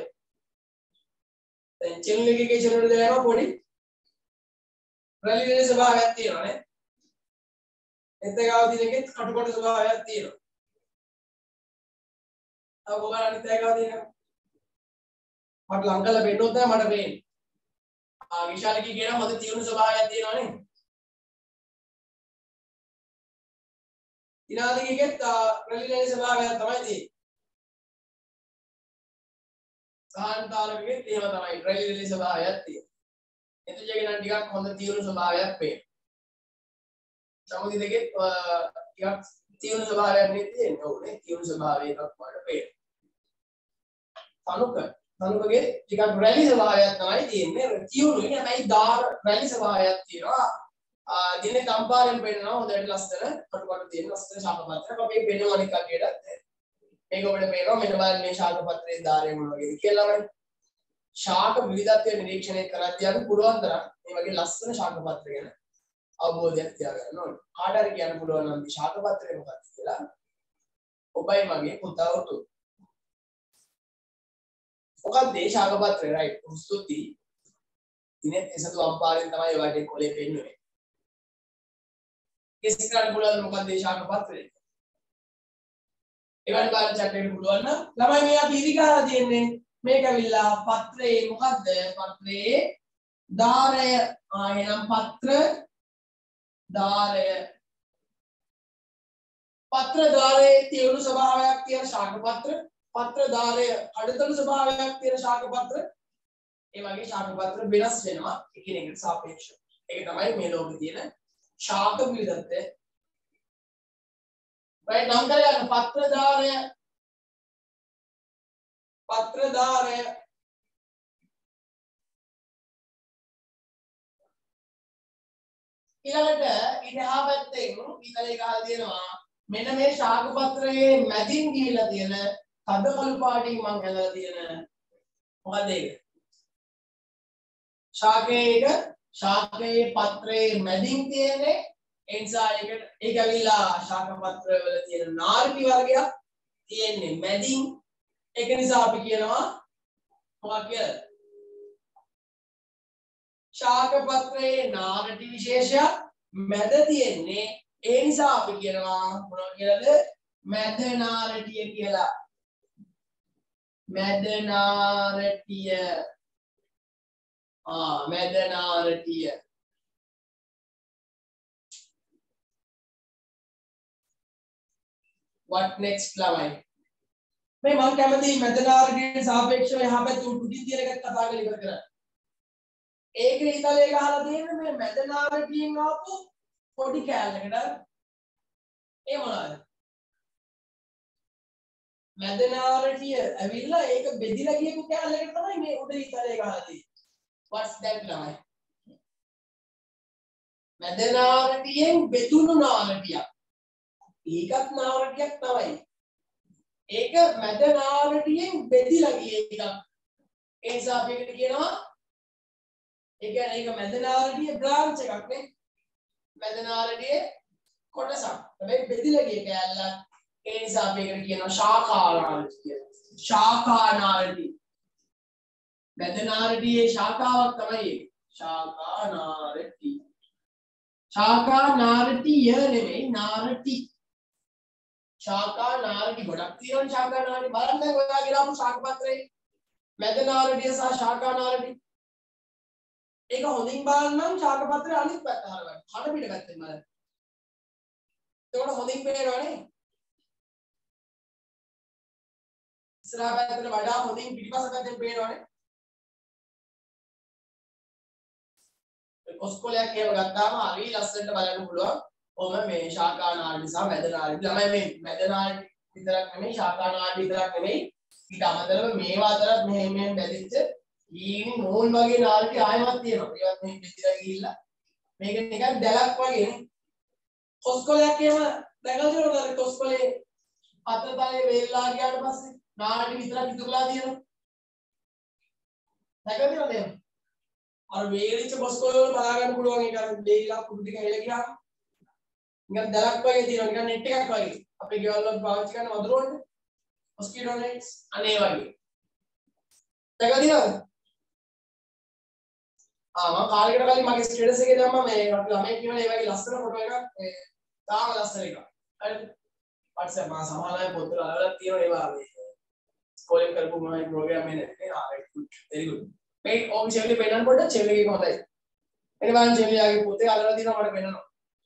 Speaker 1: දැන් චැනල් එකේ චැනල් වල දානවා පොඩි රළු වෙන ස්වභාවයක් තියෙනවා නේ. එතගාව තියෙන එකේ කටු කොට ස්වභාවයක් තියෙනවා. අව කොහොමද අනිත් ඒගාව තියෙනවා? මට ලං කරලා පෙන්නොත් තමයි මට පේන්නේ. ආ විශාලකී කියන හොඳ තියුණු ස්වභාවයක් තියෙනවා නේ. ඊනාදිකෙත් රැලිලේ ස්වභාවයක් තමයි තියෙන්නේ. සාහන්තාලකෙත් එහෙම තමයි රැලිලේ ස්වභාවයක් තියෙන්නේ. එතජගේ නම් ටිකක් හොඳ තියුණු ස්වභාවයක් පේනවා. සමුදි දෙකෙත් ටිකක් තියුණු ස්වභාවයක් නේ තියෙන්නේ. ඔව් නේ තියුණු ස්වභාවයක් වඩ පේනවා. තනුක තනුකගේ ටිකක් රැලි ස්වභාවයක් තමයි තියෙන්නේ. තියුණුයි හැබැයි දාර රැලි ස්වභාවයක් තියෙනවා. ආ දිනේ කම්පාරෙන් පෙන්නනවා හොඳට ලස්සන කටු කටු තියෙන ලස්සන ශාක පත්‍රයක්. අපි පෙන්නන අනිත් කටියට මේක ඔබට පේනවා මෙන්න බලන්න මේ ශාක පත්‍රයේ ධාරය මොන වගේද කියලා නම් ශාක විවිධත්වය නිරීක්ෂණය කරද්දී අපි පුළුවන් තරම් මේ වගේ ලස්සන ශාක පත්‍ර ගැන අවබෝධයක් තියාගන්න ඕනේ. කාට හරි කියන්න පුළුවන් නම් මේ ශාක පත්‍රය මොකක්ද කියලා ඔබයි මගේ පුතා උතු. මොකක්ද මේ ශාක පත්‍රය? රයිට්. ස්තුතියි. දිනෙත් එසතු අම්පාරෙන් තමයි ඔය වගේ කොලේ පෙන්නුනේ. කිස් කරන්න පුළුවන් මොකක්ද මේ ශාක පත්‍රය? ඒවට බලන්න chat එකට පුළුවන් නම් ළමයි මේ අපි ඉරි ගහලා තියෙන්නේ මේක ඇවිල්ලා පත්‍රයේ මොකද්ද? පත්‍රයේ ධාරය. ආ එහෙනම් පත්‍ර ධාරය. පත්‍ර ධාරයේ තියුණු ස්වභාවයක් තියෙන ශාක පත්‍ර, පත්‍ර ධාරය අඩතළු ස්වභාවයක් තියෙන ශාක පත්‍ර, ඒ වගේ ශාක පත්‍ර වෙනස් වෙනවා එකිනෙකට සාපේක්ෂව. ඒක තමයි මේ ලෝකේ තියෙන ශාක විවිධත්වය. right නම් කරගන්න පත්‍ර ධාරය, පත්‍ර ධාරය ඊළඟට ඉතහා පැත්තෙන් ඊතලේ ගහලා තියෙනවා මෙන්න මේ ශාක පත්‍රයේ මැදින් ගිහිලා තියෙන තද කළු පාටින් මම හදලා තියෙන මොකද ඒක? ශාකයේ ශාකයේ පත්‍රයේ මැදින් තියෙන්නේ ඒ නිසා ඒක ඒක ඇවිල්ලා ශාක පත්‍ර වල තියෙන නාරිටි වර්ගයක් තියෙන්නේ මැදින්. ඒක නිසා අපි කියනවා මොකක්ද කියලා? ශාක පත්‍රයේ නාරටි විශේෂයක් මැද තියෙන්නේ. ඒ නිසා අපි කියනවා මොනවා කියලාද? මැද නාරටිය කියලා. මැද නාරටිය. ආ මැද නාරටිය. what next ළමයි? මේ මම කැමති මැද නාරටියට සාපේක්ෂව එහා පැත්තේ උඩින් තියෙන එකත් කතා කරලා ඉවර කරන්න. ඒක ඊතලේ ගහලා තියෙන්නේ මේ මැද නාරටියෙන් ආපු පොඩි කෑල්ලකට. ඒ මොනවාද? මැද නාරටිය ඇවිල්ලා ඒක බෙදිලා ගියපු කෑල්ලකට තමයි මේ උඩ ඊතලේ ගහලා තියෙන්නේ. what's that ළමයි? මැද නාරටියෙන් බෙදුණු නාරටියක්. ඒකත් නාරටියක් තමයි. ඒක මැද නාරටියෙන් බෙදිලා ගිය එකක්. ඒ නිසා අපි ඒකට කියනවා ඒ කියන්නේ ඒක මැද නාරටියේ බ්‍රාන්ච් එකක් නේ. මැද නාරටියේ කොටසක්. හැබැයි බෙදිලා ගිය කෑල්ලක්. ඒ නිසා අපි ඒකට කියනවා ශාඛා නාරටි කියලා. ශාඛා නාරටි. මැද නාරටියේ ශාඛාවක් තමයි ඒක. ශාඛා නාරටි. ශාඛා නාරටිය නෙමෙයි නාරටි. ශාඛා නාරටි ගොඩක් තියෙනවා ශාඛා නාරටි. බලන්න දැන් ඔයා ගෙනාවු ශාක පත්‍රේ මැද නාරටිය සහ ශාඛා නාරටි. ඒක හොඳින් බලන්න ශාක පත්‍රය අනිත් පැත්ත හරවන්න. කඩ පිට පැත්තෙන් බලන්න. එතකොට හොඳින් පේනවනේ. ඉස්සරහා පැත්තට වඩා හොඳින් පිටිපස්ස පැත්තෙන් පේනවනේ. කොස්කොලයක් එහෙම ගත්තාම හරි ලස්සනට බලන්න පුළුවන්. ඔම මේ ශාඛා නාරටි සහ මැද නාරටි. ළමයි මේ මැද නාරටි විතරක් නෙමෙයි ශාඛා නාරටි විතරක් නෙමෙයි. ඊට අමතරව මේවා අතරත් මෙහෙම මෙහෙම බැඳිච්ච ඊනි නූල් වගේ නාරටි ආයෙමත් තියෙනවා. ඒවත් මේ පිටිලා ගිහිල්ලා මේක නිකන් දැලක් වගේ නේ. කොස්කොලයක් එහෙම දැකලා තියෙනවද? කොස්කොලේ අතතලේ වේල්ලා ගියාට පස්සේ නාරටි විතරක් ඉතුරුලා තියෙනවා. දැකලා තියෙනවද එහෙම? අර වේලිච්ච කොස්කොලේ වල බලා ගන්න පුළුවන් ඒක අර වේලිලා කුඩු ටික හෙල ගියාම නිකන් දැලක් වගේ තියෙනවා. නිකන් net එකක් වගේ. අපේ ගෙවල් වල පාවිච්චි කරන වතුර වලට mosquito nets අනේ වගේ. දැකලා තියෙනවද? ආ මම කාලෙකට කලින් මගේ ස්ටේටස් එකේ දැම්මා මේ අපි ළමයි කියන ඒ වගේ ලස්සන ෆොටෝ එකක් මේ තාම ලස්සන එකක්. හරිද? WhatsApp මා සමහරවල් පොත්වල අරලා තියෙනවා ඒවා මේ ස්කෝලින් කරපු මම ප්‍රෝග්‍රෑම් එකේ නේ. ආ right good very good. මේ ඕම් චෙල්ලි පෙන්නන්න පොඩ්ඩක් චෙල්ලි එක හොඳයි. එනේ බලන්න චෙල්ලියාගේ පොතේ අරලා තියෙනවා මට පෙන්නනවා.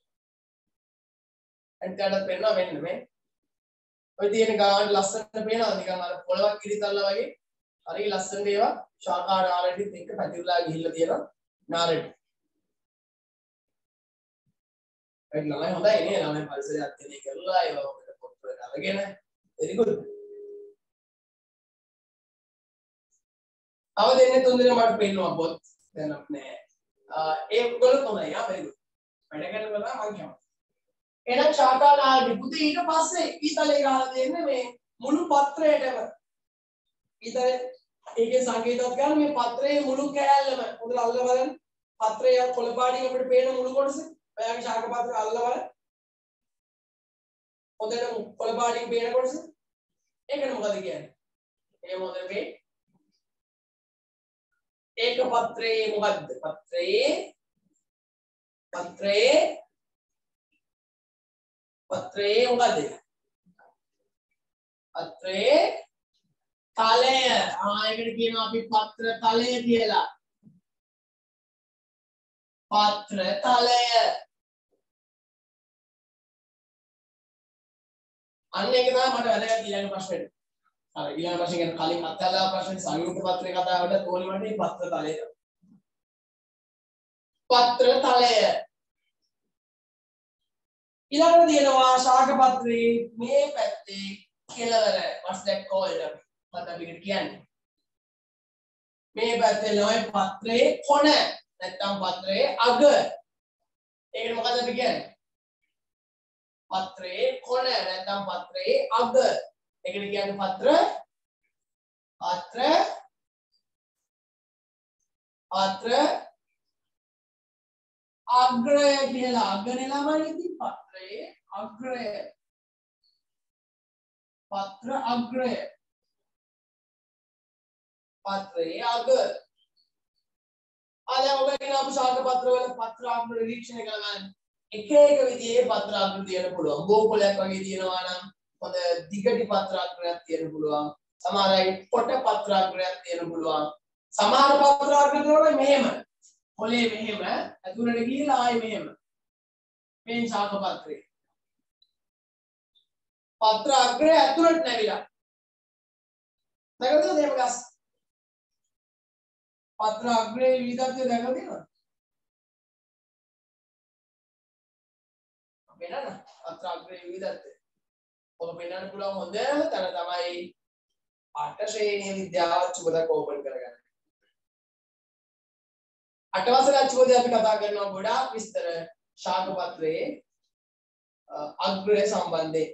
Speaker 1: අන්තිමට පෙන්නනවා මෙන්න මේ. ඔය තියෙන ගාන ලස්සනට පේනවා නිකන් අර පොළවක් කිරිතල්ලා වගේ. හරි ලස්සන ඒවා ශාඛා නාරටිත් එක්ක පැතිරලා ගිහිල්ලා තියෙනවා නාරටි. ඒ ළමයි හොඳයි නේ ළමයි පරිසරය අධ්‍යයනය කරලා ඒවා ඔකට පොත් වල අරගෙන very good. තව දෙන්නේ තුන් දෙනා මට පෙන්නවා පොත් දැනක් නෑ. ඒ ගොල්ලෝ හොඳයි ආ very good. වැඩ කරනවා මම කියනවා. එහෙනම් ශාඛා නාරටි පුතේ ඊට පස්සේ ඊතලේ ගහලා දෙන්නේ මේ මුළු පත්‍රයටම. ඊතලේ ඒකේ සංකේතවත් ගන්න මේ පත්‍රයේ මුළු කෑල්ලම හොඳට අල්ලලා බලන්න. පත්‍රයේ කොළ පාටින් අපිට පේන මුළු කොටස. ඔයාගේ ශාක පත්‍රය අල්ලලා බලන්න. හොඳට කොළ පාටින් පේන කොටස. ඒකට මොකද කියන්නේ? ඒ මොකද මේ ඒක පත්‍රයේ මොකද්ද? පත්‍රයේ පත්‍රයේ පත්‍රයේ මොකද්ද? පත්‍රයේ තලය. ආ ඒකට කියනවා අපි පත්‍ර තලය කියලා. පත්‍ර තලය. අන්න ඒක තමයි මට වැදගත් ඊළඟ ප්‍රශ්නේ. අර ඊළඟ ප්‍රශ්නේ ගැන කලින් අත්හදා ප්‍රශ්නේ සංයුක්ත පත්‍රයේ කතාවට ඕනි මට මේ පත්‍ර තලය. පත්‍ර තලය. ඊළඟට තියෙනවා ශාක පත්‍රයේ මේ පැත්තේ කෙළවර what's that called අපි මත අපිට කියන්නේ. මේ පැත්තේ ලෝයි පත්‍රයේ කොන නැත්නම් පත්‍රයේ අග. ඒකට මොකද අපි කියන්නේ? පත්‍රයේ කොන නැත්නම් පත්‍රයේ අග. ඒකට කියන්නේ පත්‍ර පත්‍ර පත්‍ර අග්‍රය කියලා. අගනේ ළමයි ඉතින් පත්‍රයේ අග්‍රය. පත්‍ර අග්‍රය. පත්‍රයේ අග. ආ දැන් ඔබ කියන අපේ ශාක පත්‍රවල පත්‍ර අග්‍ර නිරීක්ෂණය කරගන්න. එක එක විදිහේ පත්‍ර අග්‍ර තියෙන්න පුළුවන්. බෝපලයක් වගේ තියෙනවා නම් හොඳ දිගටි පත්‍ර අග්‍රයක් තියෙන්න පුළුවන්. සමහර අය පොට පත්‍ර අග්‍රයක් තියෙන්න පුළුවන්. සමහර පත්‍ර අග්‍ර තියෙනවා මෙහෙම. කොලේ මෙහෙම ඇතුළට ගිහලා ආයේ මෙහෙම. මේ ශාක පත්‍රේ. පත්‍ර අග්‍රය ඇතුළට නැවිලා. දැකලා තියෙනවද ගස්? පත්‍ර අග්‍රයේ විවිධත්වය දැකලා තියෙනවද? පෙන්නන්න. පත්‍ර අග්‍රයේ විවිධත්වය. ඔබ පෙන්නන්න පුළුවන් හොඳම තැන තමයි අට ශ්‍රේණිය විද්‍යාව චුබදක ඕපන් කරගන්න. අටවසර චුබදේ අපි කතා කරනවා ගොඩාක් විස්තර ශාක පත්‍රයේ අග්‍රය සම්බන්ධයෙන්.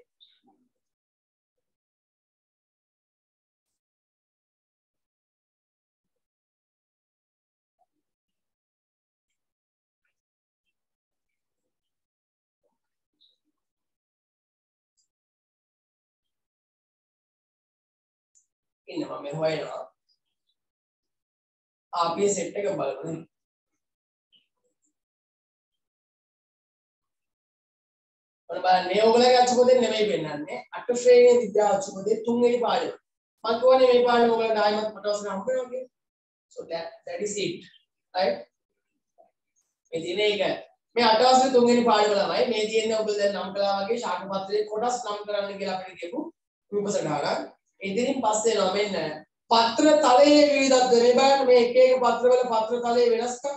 Speaker 1: ඉන්න මම මේ හොයනවා. අපි සෙට් එක බලමු නේ. ඔන්න බලන්න මේ ඔයගලගේ අච්චුපොතේ නෙමෙයි පෙන්නන්නේ. අට ශ්‍රේණියේ විද්‍යා අච්චුපොතේ තුන්වෙනි පාඩම. මම කියන්නේ මේ පාඩම ඔයගලට ආයෙත් පටවසන හම්බ වෙනවා කියලා. So that that is it. Right? මේ දිනේ එක මේ අටවසර තුන්වෙනි පාඩම ළමයි මේ තියෙන්නේ ඔයගොල්ලෝ දැන් නම් කළා වගේ ශාක පත්‍රයේ කොටස් නම් කරන්න කියලා අපිට කියපු රූපසටහනක්. ඉතින් පස්සේ එනවා මෙන්න පත්‍ර තලයේ විවිධත්වය. මේ බලන්න මේ එක එක පත්‍රවල පත්‍ර තලයේ වෙනස්කම්.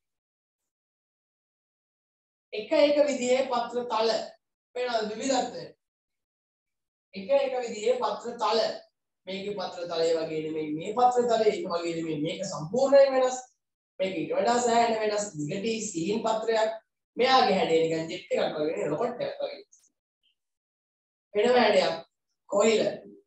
Speaker 1: එක එක විදිහේ පත්‍ර තල වෙනස් විවිධත්වය. එක එක විදිහේ පත්‍ර තල. මේකේ පත්‍ර තලය වගේ නෙමෙයි මේ පත්‍ර තලය ඒක වගේ නෙමෙයි මේක සම්පූර්ණයෙන් වෙනස්. මේක ඊට වඩා සෑහෙන වෙනස් දිගටි සීන් පත්‍රයක්. මෙයාගේ හැඩය නිකන් ජෙට් එකක් වගේ නේ රොකට් එකක් වගේ. වෙනම හැඩයක් කොයිල.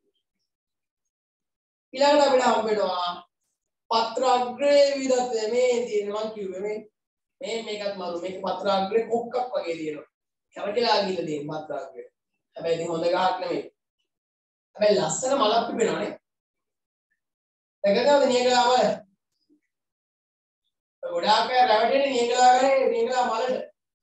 Speaker 1: ඊළඟට අපිට හම්බ වෙනවා පත්‍ර අග්‍රයේ විවිධත්වය. මේ තියෙන මම කිව්වේ මේ මේ මේකත් මරු මේක පත්‍ර අග්‍රේ කොක්කක් වගේ තියෙනවා. කැරකිලා ගිහලා තියෙන පත්‍ර අග්‍රේ. හැබැයි ඉතින් හොඳ ගහක් නෙමෙයි. හැබැයි ලස්සන මලක් පිපෙනවානේ. දැකගාවද නියගලා මල? ගොඩාක් අය රැවටෙන්නේ නියගලා ගහේ නියගලා මලට.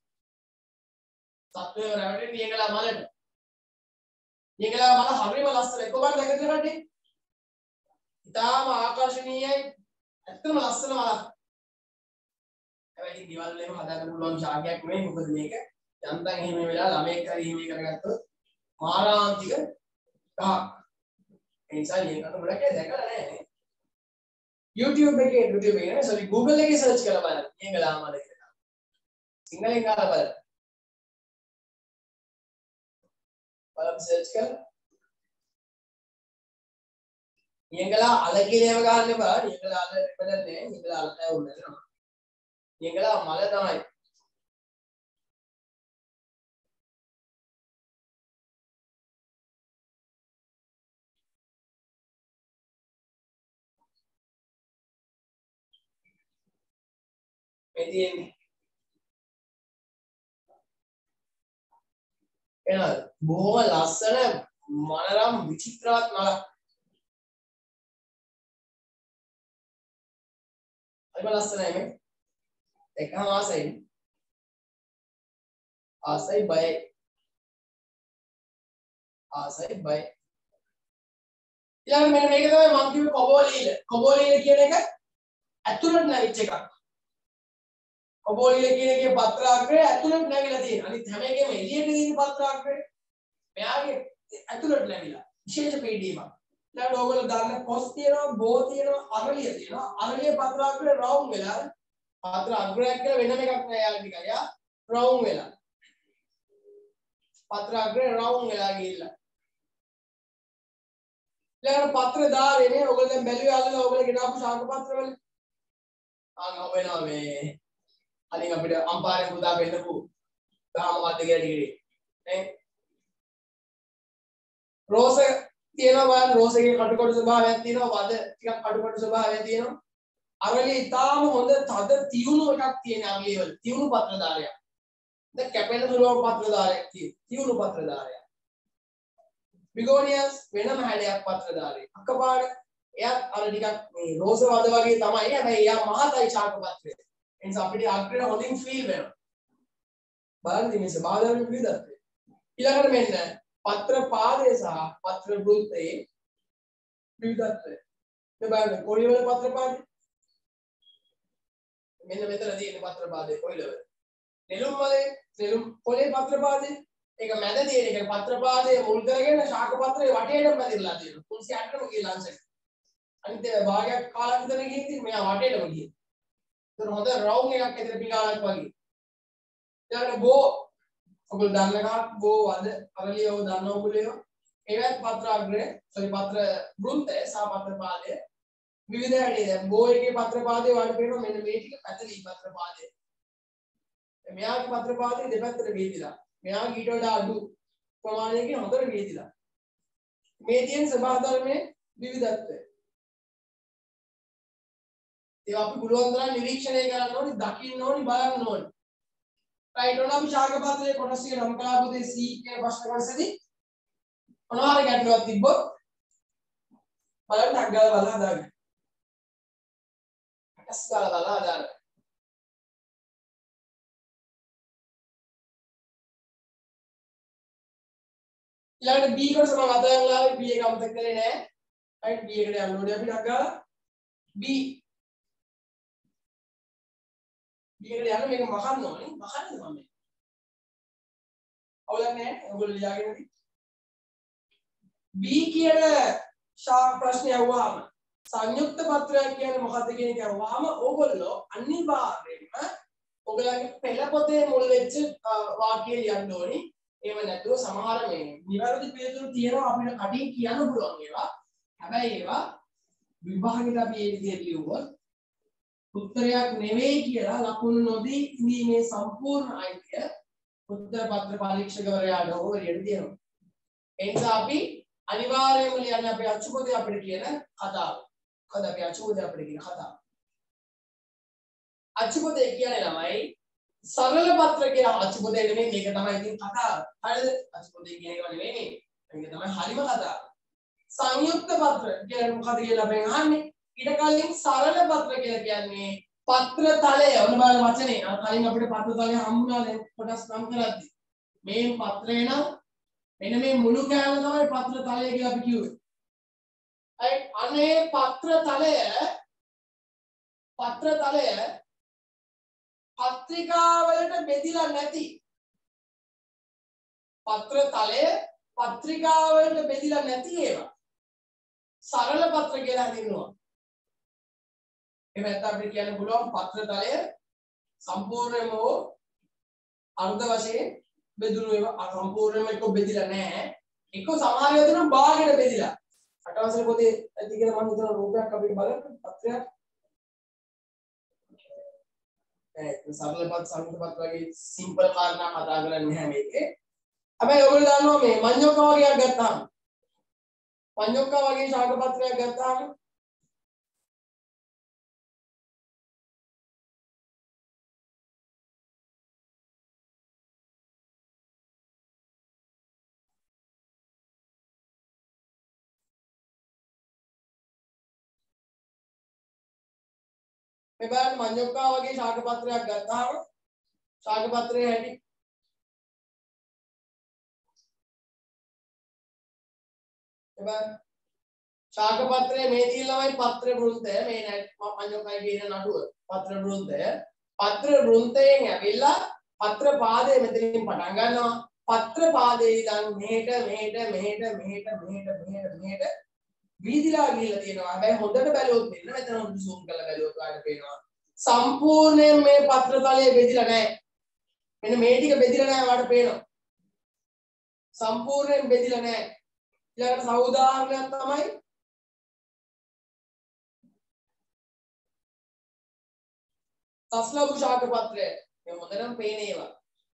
Speaker 1: සත්වය රැවටෙන්නේ නියගලා මලට. නියගලා මල හරිම ලස්සනයි. කොහොමද දැකගන්න රටේ? ඉතාලම ආකර්ශනීයයි. ඇත්තම ලස්සන මලක්. හැබැයි ගෙවල් වලම හදාගන්න පුළුවන් ශාකයක් නෙමෙයි. මොකද මේක යන්තම් එහෙම වෙලා ළමෙක් හරි එහෙම කරගත්තොත් මාරාන්තික ගහක්. ඒ නිසා මේකට ගොඩක් අය දැකලා නැහැ. YouTube එකේ YouTube එකේ නේ sorry Google එකේ search කරලා බලන්න. නියගලා මල කියලා. සිංහලෙන් ගාලා බලන්න. බලන්න search කරලා නියගලා අල කියලා ඒව ගන්න එපා. නියගලා අල බෙදන්නේ නියගලා අල තමයි උන්නේ නේද? නියගලා මල තමයි. මේ තියෙන්නේ. එනවා බොහොම ලස්සන මනරම් විචිත්‍රවත් මලක්. හරිම ලස්සනයි මේ. එකම ආසයි. ආසයි බයයි. ආසයි බයයි. ඊළඟ මෙන්න මේක තමයි මම කිව්වේ කොබෝලීල. කොබෝලීල කියන එක ඇතුළට නැවිච්ච එකක්. කොබෝලීල කියන එකේ පත්‍රාග්‍රය ඇතුළට නැවිලා තියෙනවා. අනිත් හැම එකෙම එළියට තියෙන පත්‍රාග්‍රය. මෙයාගේ ඇතුළට නැවිලා. විශේෂ පීඩීමක්. ඊළඟ ඕගොල්ලෝ දාන්න කොස් තියෙනවා, බෝ තියෙනවා, අරලිය තියෙනවා. අරලිය පත්‍රාග්‍රය රවුම් වෙලා පත්‍රාග්‍රයක් කියලා වෙනම එකක් නෑ යාළුවා ටික. යා රවුම් වෙලා. පත්‍රාග්‍රය රවුම් වෙලා ගිහිල්ලා. ඊළඟ පත්‍ර ධාරේ ඔයගොල්ලෝ දැන් බැලුවේ අල්ලලා ඔයගොල්ලෝ ගෙනාපු ශාක පත්‍රවල ආ වෙනවා මේ අනික අපිට අම්පාරේ පුදා වෙන්නපු ගාම මැද කියලා ටිකේ නේ රෝස තියෙනවා බලන්න රෝස එකේ කටුකොටු ස්වභාවයක් තියෙනවා වද ටිකක් කටුකොටු ස්වභාවයක් තියෙනවා අරලි ඊටාම හොඳ තද තියුණු එකක් තියෙන අගේවල තියුණු පත්‍ර ධාරයක් දැන් කැපෙන සුළුම පත්‍ර ධාරයක් තියෙන තියුණු පත්‍ර ධාරයක් Begonias වෙනම හැඩයක් පත්‍රධාරී. අක්කපාඩ එයත් අර ටිකක් මේ රෝස වද වගේ තමයි. හැබැයි එයා මහතයි ශාක පත්‍රය. ඒ නිසා අපිට අග්‍රේ හොඳින් ෆීල් වෙනවා. බලන්න මේ සමාදාන විවිධත්වය. ඊළඟට මෙන්න පත්‍ර පාදයේ සහ පත්‍ර වෘත්තයේ විවිධත්වය. මේ බලන්න කොළවල පත්‍ර පාදේ. මෙන්න මෙතන තියෙන පත්‍ර පාදේ කොළවල. නෙළුම් වලේ නෙළුම් කොළේ පත්‍ර පාදේ ඒක මැද තියෙන එක පත්‍ර පාදයේ මුල් කරගෙන ශාක පත්‍රයේ වටේටම බැඳිලා තියෙනවා. තුන්සිය අටම කියලා අංශක. අනිත් ඒ භාගයක් කාලක් විතර ගිහින් ඉතින් මෙයා වටේටම ගිහින්. ඒක හොඳ රවුම් එකක් ඇතුලේ පිටාලක් වගේ. ඊළඟට බෝ ඔයගොල්ලෝ දන්නකා බෝ වද අරලියව දන්නව ඔයගොල්ලෝ. ඒවත් පත්‍ර අග්‍රය, සෝරි පත්‍ර වෘත්තය සහ පත්‍ර පාදය විවිධ හැටි. දැන් බෝ එකේ පත්‍ර පාදේ වල පේනවා මෙන්න මේ ටික පැතලී පත්‍ර පාදේ. මෙයාගේ පත්‍ර පාදේ දෙපැත්තට වේදිලා මෙයා ඊට වඩා අඩු ප්‍රමාණයකින් හොඳට වේදිලා මේ තියෙන සබහා ධර්මයේ විවිධත්වය ඒක අපි පුළුවන් තරම් නිරීක්ෂණය කරන්න ඕනි දකින්න ඕනි බලන්න ඕනි රයිට් ඔන්න අපි ශාක පත්‍රයේ කොටස් එක නම් කළා පුතේ C කියන ප්‍රශ්න කොටසදී මොනවා හරි ගැටලුවක් තිබ්බොත් බලන්න අග්ගල බලලා දාගන්න අකස් කාලා බලලා දාන්න ඊළඟට B කට සම අතයන්ලා B එක අමතක කරේ නෑ. right B එකට යන්න ඕනේ අපි නගා B B එකට යන්න මේක මහන්න ඕනේ. මහන්නද මම මේ. අවුලක් නෑ. ඔයගොල්ලෝ ලියාගෙන ඉති. B කියන ශා ප්‍රශ්නේ අහුවාම සංයුක්ත පත්‍රයක් කියන්නේ මොකක්ද කියන එක අහුවාම ඕගොල්ලෝ අනිවාර්යයෙන්ම ඔයගලගේ පෙළ පොතේ මුල් වෙච්ච වාක්‍යය ලියන්න ඕනේ. ඒව නැතුව සමහර මේ නිවැරදි පිළිතුරු තියෙනවා අපිට කටින් කියන්න පුළුවන් ඒවා. හැබැයි ඒවා විභාගෙට අපි ඒ විදිහට ලියුවොත් උත්තරයක් නෙවෙයි කියලා ලකුණු නොදී ඉඳීමේ සම්පූර්ණ අයිතිය උත්තර පත්‍ර පරීක්ෂකවරයාට හෝ එළියට දෙනවා. ඒ නිසා අපි අනිවාර්යයෙන්ම ලියන්නේ අපේ අච්චුපොතේ අපිට කියන කතාව. මොකද අපි අච්චුපොතේ අපිට කියන කතාව. අච්චුපොතේ කියන්නේ ළමයි සරල පත්‍ර කියලා අච්චුපොතේ නෙමෙයි මේක තමයි ඉතින් කතාව. හරිද? අච්චුපොතේ කියන ඒවා නෙමෙයි මේ. මේක තමයි හරිම කතාව. සංයුක්ත පත්‍ර කියන්නේ මොකද කියලා අපි අහන්නේ. ඊට කලින් සරල පත්‍ර කියලා කියන්නේ පත්‍ර තලය. ඔන්න බලන්න වචනේ. අර කලින් අපිට පත්‍ර තලය හම්බුණා දැන් කොටස් නම් කරද්දි. මේ පත්‍රේ නම් මෙන්න මේ මුළු කෑම තමයි පත්‍ර තලය කියලා අපි කිව්වේ. අය අනේ පත්‍ර තලය පත්‍ර තලය පත්‍රිකාවලට බෙදිලා නැති පත්‍ර තලය පත්‍රිකාවලට බෙදිලා නැති ඒවා සරල පත්‍ර කියලා හඳුන්වනවා. එහෙම නැත්නම් අපිට කියන්න පුළුවන් පත්‍ර තලය සම්පූර්ණයෙන්ම අර්ධ වශයෙන් බෙදුණු ඒවා සම්පූර්ණයෙන්ම එක්ක බෙදිලා නැහැ. එක්ක සමහර ඒවා දෙනවා භාගයට බෙදිලා. අටවසර පොතේ ඇති කියලා මම හිතන රූපයක් අපිට බලන්න පත්‍රයක් ඒ සරල පත් සංයුක්ත පත් වගේ සිම්පල් කාරණා කතා කරන්නේ නැහැ මේකේ. හැබැයි ඔයගොල්ලෝ දන්නවා මේ මඤ්ඤොක්කා වගේක් ගත්තාම මඤ්ඤොක්කා වගේ ශාක පත්‍රයක් ගත්තාම මේ බලන්න මඤ්ඤොක්කා වගේ ශාක පත්‍රයක් ගත්තාම ශාක පත්‍රයේ හැටි එබැ ශාක පත්‍රයේ මේ තියෙන ළමයි පත්‍ර වෘන්තය මේ මඤ්ඤොක්කයි කියන නඩුව පත්‍ර වෘන්තය පත්‍ර වෘන්තයෙන් ඇවිල්ලා පත්‍ර පාදයේ මෙතනින් පටන් ගන්නවා පත්‍ර පාදයේ ඉඳන් මෙහෙට මෙහෙට මෙහෙට මෙහෙට මෙහෙට මෙහෙට මෙහෙට වීදිලා ගිහිල්ලා තියෙනවා. හැබැයි හොඳට බැලුවොත් මෙන්න මෙතන හොඳට zoom කරලා බැලුවොත් ඔයාලට පේනවා. සම්පූර්ණයෙන් මේ පත්‍ර තලයේ බෙදිලා නැහැ. මෙන්න මේ ටික බෙදිලා නැහැ ඔයාලට පේනවා. සම්පූර්ණයෙන් බෙදිලා නැහැ. ඊළඟට තව උදාහරණයක් තමයි තස්ලබු ශාක පත්‍රය. මේ හොඳටම පේන ඒවා.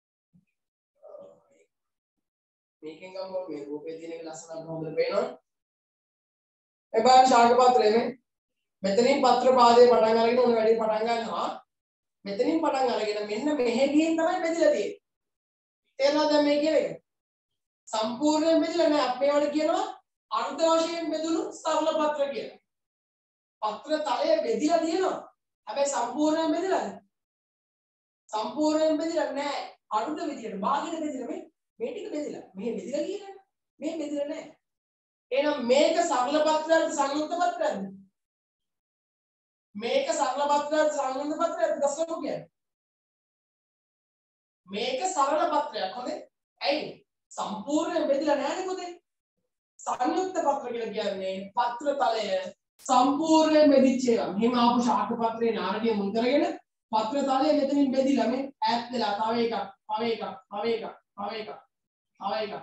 Speaker 1: මේකෙන් ගමු මේ රූපේ තියෙන එක ලස්සනට හොඳට පේනවා. එබැවින් ශාක පත්‍රයේ මෙතනින් පත්‍ර පාදයේ පටන් අරගෙන උන වැඩි පටන් ගන්නවා මෙතනින් පටන් අරගෙන මෙන්න මෙහෙ ගිහින් තමයි බෙදලා තියෙන්නේ තේරෙනවද දැන් මේ කියන එක සම්පූර්ණයෙන් බෙදලා නැහැ අපි ඒවට කියනවා අර්ධ වශයෙන් බෙදුණු සරල පත්‍ර කියලා පත්‍ර තලය බෙදලා තියෙනවා හැබැයි සම්පූර්ණයෙන් බෙදලා නැහැ සම්පූර්ණයෙන් බෙදලා නැහැ අර්ධ විදියට භාගයට බෙදලා මේ මේ ටික බෙදලා මෙහෙ බෙදලා කියනවා මේ බෙදලා නැහැ එහෙනම් මේක සරල පත්‍රයක්ද සංයුක්ත පත්‍රයක්ද මේක සරල පත්‍රයක්ද සංයුක්ත පත්‍රයක්ද දස්වලු කියන්නේ මේක සරල පත්‍රයක් හොඳේ ඇයි සම්පූර්ණයෙන් බෙදලා නැහැ පොතේ සංයුක්ත පත්‍ර කියලා කියන්නේ පත්‍ර තලය සම්පූර්ණයෙන් බෙදිච්ච එක මෙහෙම ආපු ශාක පත්‍රේ නාරණිය මුල් කරගෙන පත්‍ර තලය මෙතනින් බෙදිලා මේ ඈත් වෙලා තව එකක් තව එකක් තව එකක් තව එකක් තව එකක්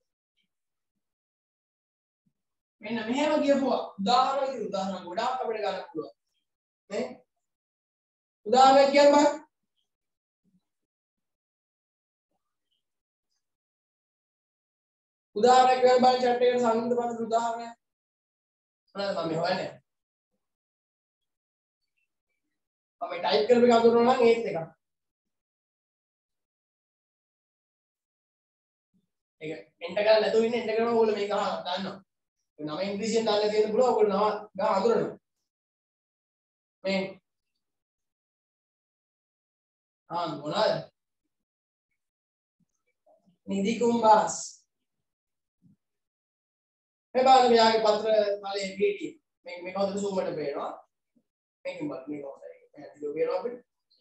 Speaker 1: මෙන්න මෙහෙම කියපුවා උදාහරණ විදිහට උදාහරණ ගොඩාක් අපිට ගන්න පුළුවන් නේ උදාහරණයක් කියන්න බෑ උදාහරණයක් ගන්න බෑ chat එකට සංයුක්ත පත්‍ර උදාහරණයක් මොනවද මම හොයන්නේ මම ටයිප් කරපු එක අඳුරනවා නම් ඒත් එකක් ඒක එන්ටර් කරලා නැතුව ඉන්නේ එන්ටර් කරනවා ඕගොල්ලෝ මේක අහන්න දන්නවා නම ඉංග්‍රීසියෙන් දාන්න තියෙන පුළුවන් ඔයගොල්ලෝ නම ගා අඳුරනවා මේ ආ මොනවාද නිදි කුම්බාස් මේ බලන්න මෙයාගේ පත්‍ර තලයේ පිටි මේ මේක හොඳට zoom එකට පේනවා මේකෙන් බලන්න මේක හොඳයි පැහැදිලිව පේනවා අපිට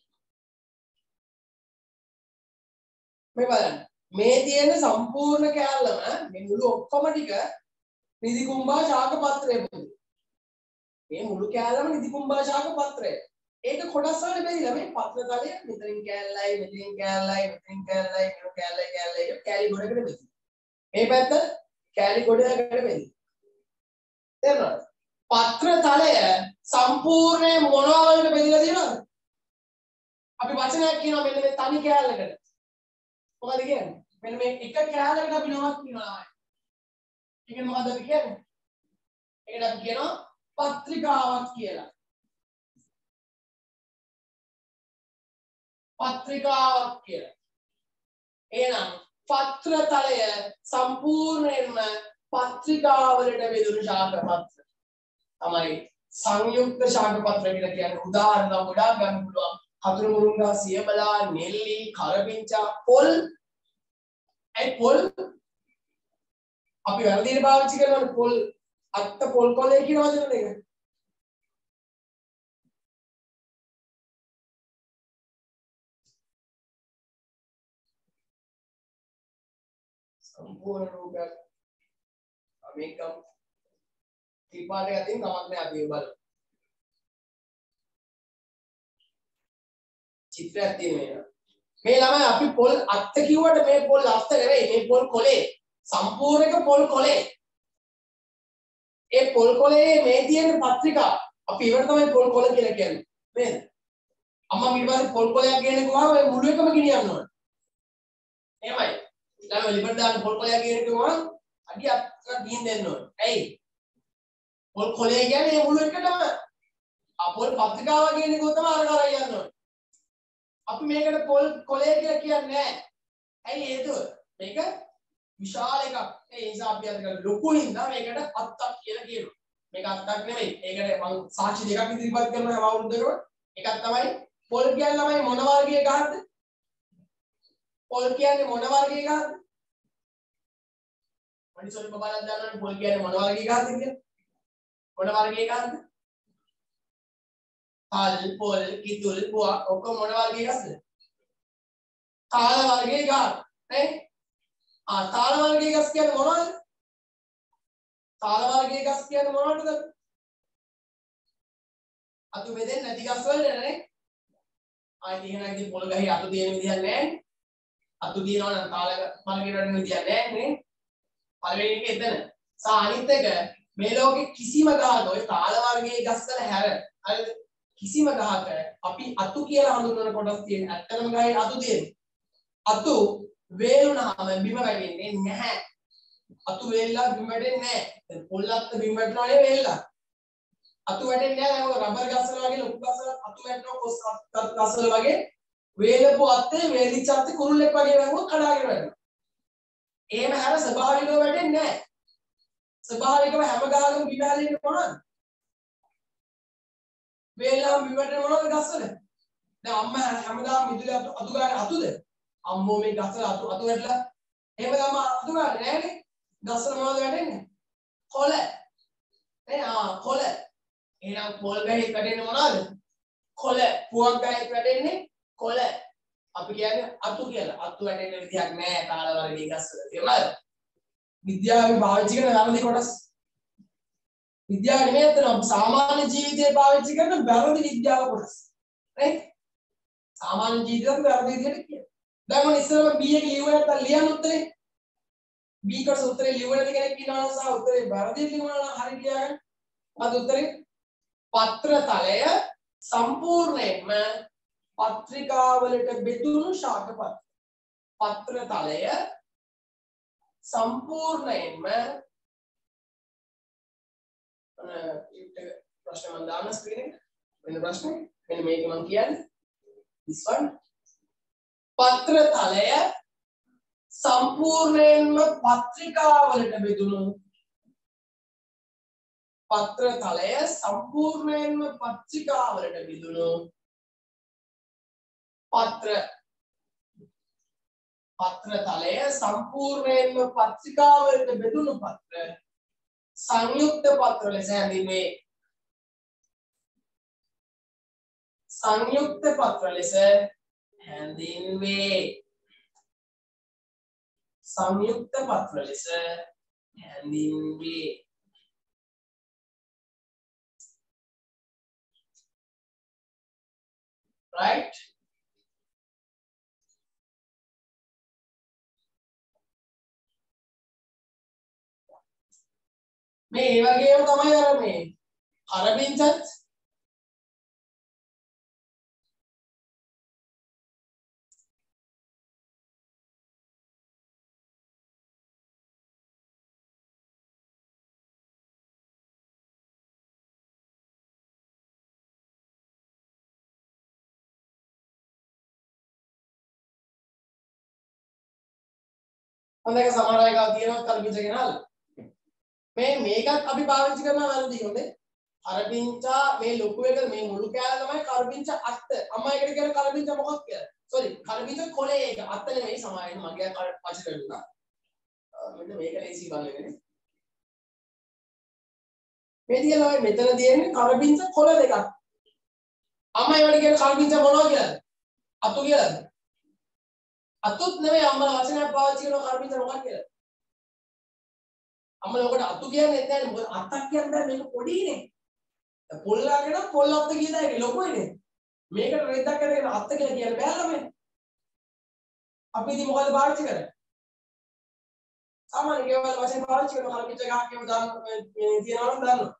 Speaker 1: මේ බලන්න මේ තියෙන සම්පූර්ණ කැලලම මේ මුළු ඔක්කොම ටික නිදි කුම්භා ශාක පත්‍රය පොදු. මේ මුළු කැලලම නිදි කුම්භා ශාක පත්‍රය. ඒක කොටස් වලට බෙදලා මේ පත්‍ර තලය මෙතනින් කැලලයි මෙතනින් කැලලයි මෙතනින් කැලලයි මෙතන කැලලයි කැලලයි කැලි ගොඩකට බෙදලා. මේ පැත්ත කැලි ගොඩකට බෙදලා. තේරුණාද? පත්‍ර තලය සම්පූර්ණයෙන් මොනවා වලට බෙදලා තියෙනවද? අපි වචනයක් කියනවා මෙන්න මේ තනි කැලලකට. මොකද කියන්නේ? මෙන්න මේ එක කැලලකට අපි නමක් කියනවා. ඒකෙන් මොකද අපි කියන්නේ? ඒකට අපි කියනවා පත්‍රිකාවක් කියලා. පත්‍රිකාවක් කියලා. එහෙනම් පත්‍ර තලය සම්පූර්ණයෙන්ම පත්‍රිකාවලට බෙදුණු ශාක පත්‍ර. තමයි සංයුක්ත ශාක පත්‍ර කියලා කියන්නේ. උදාහරණ ගොඩාක් ගන්න පුළුවන්. හතුරු මුරුංගා, සියඹලා, නෙල්ලි, කරපිංචා, පොල්. ඒ පොල් අපි වැරදිට පාවිච්චි කරනවා පොල් අත්ත පොල් කොලේ කියන වචන දෙක. සම්පූර්ණ රූපයක් මේකම් ත්‍රිපාදයක් අතින් කමක් නැහැ අපි බලමු. චිත්‍රයක් තියෙනවා. මේ ළමයි අපි පොල් අත්ත කිව්වට මේ පොල් අත්ත නෙවෙයි මේ පොල් කොලේ. සම්පූර්ණක පොල් කොලේ. ඒ පොල් කොලේ මේ තියෙන පත්‍රිකා අපි ඉවර තමයි පොල් කොල කියලා කියන්නේ. නේද? අම්මා ඊට පස්සේ පොල් කොලයක් ගේන්න ගියාම ඒ මුළු එකම ගෙනියන්න ඕන. එහෙමයි. ඊළඟ ඉවර දාන්න පොල් කොලයක් ගේන්න ගියාම අඩියක් දීන් දෙන්න ඕන. ඇයි? පොල් කොලේ කියන්නේ මේ මුළු එකටම අපොල් පත්‍රිකාව ගේන්න ගියොත් තමයි අර කරා යන්න ඕන. අපි මේකට පොල් කොලේ කියලා කියන්නේ නැහැ. ඇයි හේතුව? මේක විශාල එකක්. ඒ නිසා අපි අද ලොකු හින්දා මේකට අත්තක් කියලා කියනවා. මේක අත්තක් නෙමෙයි. ඒකට මම සාක්ෂි දෙකක් ඉදිරිපත් කරනවා හැම අවුරුද්දකම. එකක් තමයි පොල් කියන්නේ ළමයි මොන වර්ගයේ ගහක්ද? පොල් කියන්නේ මොන වර්ගයේ ගහක්ද? මනිසොලි බබාලා දන්නවනේ පොල් කියන්නේ මොන වර්ගයේ ගහක්ද කියලා? මොන වර්ගයේ ගහක්ද? හල්, පොල්, කිතුල්, පුවක් ඔක්කොම මොන වර්ගයේ ගහක්ද? තාල වර්ගයේ ගහ. නේ? ආ තාල වර්ගයේ ගස් කියන්නේ මොනවද? තාල වර්ගයේ ගස් කියන්නේ මොනවටද? අතු බෙදෙන්නේ නැති ගස් වලට නේ. ආයි තියෙනවා ඉතින් පොල් ගහේ අතු තියෙන විදිහක් නැහැ. අතු තියෙනවා නම් තාල වර්ගයට වඩා විදිහක් නැහැ නේ. පළවෙනි එක එතන. සා අනිත් එක මේ ලෝකේ කිසිම ගහක ඔය තාල වර්ගයේ ගස් වල හැර හරිද? කිසිම ගහක අපි අතු කියලා හඳුන්වන කොටස් තියෙන. ඇත්තටම ගහේ අතු තියෙනවා. අතු වේලුණාම බිම වැටෙන්නේ නැහැ. අතු වේලලා බිම වැටෙන්නේ නැහැ. දැන් පොල්ලත් බිම වැටෙනවනේ වේලලා. අතු වැටෙන්නේ නැහැ. ඒක රබර් ගස් වල වගේ ලොකු ගස් වල අතු වැටෙනවා කොස් ගස් වල වගේ වේලපු අත්තේ වේලිච්ච අත්තේ කුරුල්ලෙක් වගේ වැහුවොත් කඩාගෙන වැටෙනවා. එහෙම හැර ස්වභාවිකව වැටෙන්නේ නැහැ. ස්වභාවිකව හැම ගහකම බිම හැලෙන්නේ මොනවද? වේලලා බිම වැටෙන්නේ මොනවද ගස් වල? දැන් අම්මා හැමදාම මිදුලේ අතු අතු ගන්න අතුද? අම්මෝ මේ ගස් වල අතු අතු වැටලා එහෙම ගම අතු ගන්න නෑනේ. ගස් වල මොනවද වැටෙන්නේ? කොළ. නේ ආ කොළ. එහෙනම් පොල් ගහේ වැටෙන්නේ මොනවද? කොළ. පුවක් ගහේ වැටෙන්නේ කොළ. අපි කියන්නේ අතු කියලා. අතු වැටෙන්න විදියක් නෑ තාල වර්ගයේ ගස් වල. තේරුණාද? විද්‍යාවේ පාවිච්චි කරන වැරදි කොටස්. විද්‍යාව නෙමෙයි අතන සාමාන්‍ය ජීවිතේ පාවිච්චි කරන වැරදි විද්‍යාව කොටස්. නේ? සාමාන්‍ය ජීවිතේත් වැරදි විදියට කියනවා. දැන් මම ඉස්සරම B එක ලියුවා නැත්නම් ලියන්න උත්තරේ B කට උත්තරේ ලියුවා නැති කෙනෙක් ඉන්නවා නම් සහ උත්තරේ වැරදි ලියුවා නම් හරි ලියගන්න. අද උත්තරේ පත්‍ර තලය සම්පූර්ණයෙන්ම පත්‍රිකාවලට බෙදුණු ශාක පත්‍ර. පත්‍ර තලය සම්පූර්ණයෙන්ම ප්‍රශ්න මම දාන්න ස්ක්‍රීන් එකට. වෙන ප්‍රශ්න? මෙන්න මේක මම කියන්නේ. this one පත්‍ර තලය සම්පූර්ණයෙන්ම පත්‍රිකාවලට බෙදුණු පත්‍ර තලය සම්පූර්ණයෙන්ම පත්‍රිකාවලට බෙදුණු පත්‍ර පත්‍ර තලය සම්පූර්ණයෙන්ම පත්‍රිකාවලට බෙදුණු පත්‍ර සංයුක්ත පත්‍ර ලෙස හැඳින්වේ. සංයුක්ත පත්‍ර ලෙස හැඳින්වේ. සංයුක්ත පත්‍ර ලෙස හැඳින්වේ. right? මේ ඒ වගේම තමයි අර මේ කරපිංචත් හොඳට සමහර අය ගාව තියෙනවා කරපිංච ගෙනල්ලා මේ මේකත් අපි පාවිච්චි කරනවා වැරදි හොඳේ. කරපිංචා මේ ලොකු එක මේ මුළු කෑල්ල තමයි කරපිංච අත්ත. අම්මා එකට කියන කරපිංච මොකක්ද කියලා. sorry කරපිංච කොලේ එක අත්ත නෙමෙයි සමායන මගේ පච කරුණා. මෙන්න මේක ලේසි බලන්නේ. මේ දිගලයි මෙතන තියෙන්නේ කරපිංච කොල දෙකක්. අම්මා ඒවට කියන කරපිංච මොනවද කියලාද? අතු කියලාද? අතුත් නෙමෙයි අම්මා වචනයක් පාවිච්චි කරන කරපිංච මොකක්ද කියලා. අම්මලා ඔකට අතු කියන්නේ නැහැ මොකද අත්තක් කියන්නේ මේක පොඩිනේ. දැන් පොල්ලාගෙන පොල් අත්ත කියදා ඒක ලොකුයිනේ. මේකට රෙද්දක් කරගෙන අත්ත කියලා කියන්න බෑලා මේ. අපි ඉතින් මොකද පාවිච්චි කරන්නේ? සාමාන්‍ය කේවල වශයෙන් පාවිච්චි කරන කරපිංච ගහක් කියව දාන්න තියනවා නම් දාන්න.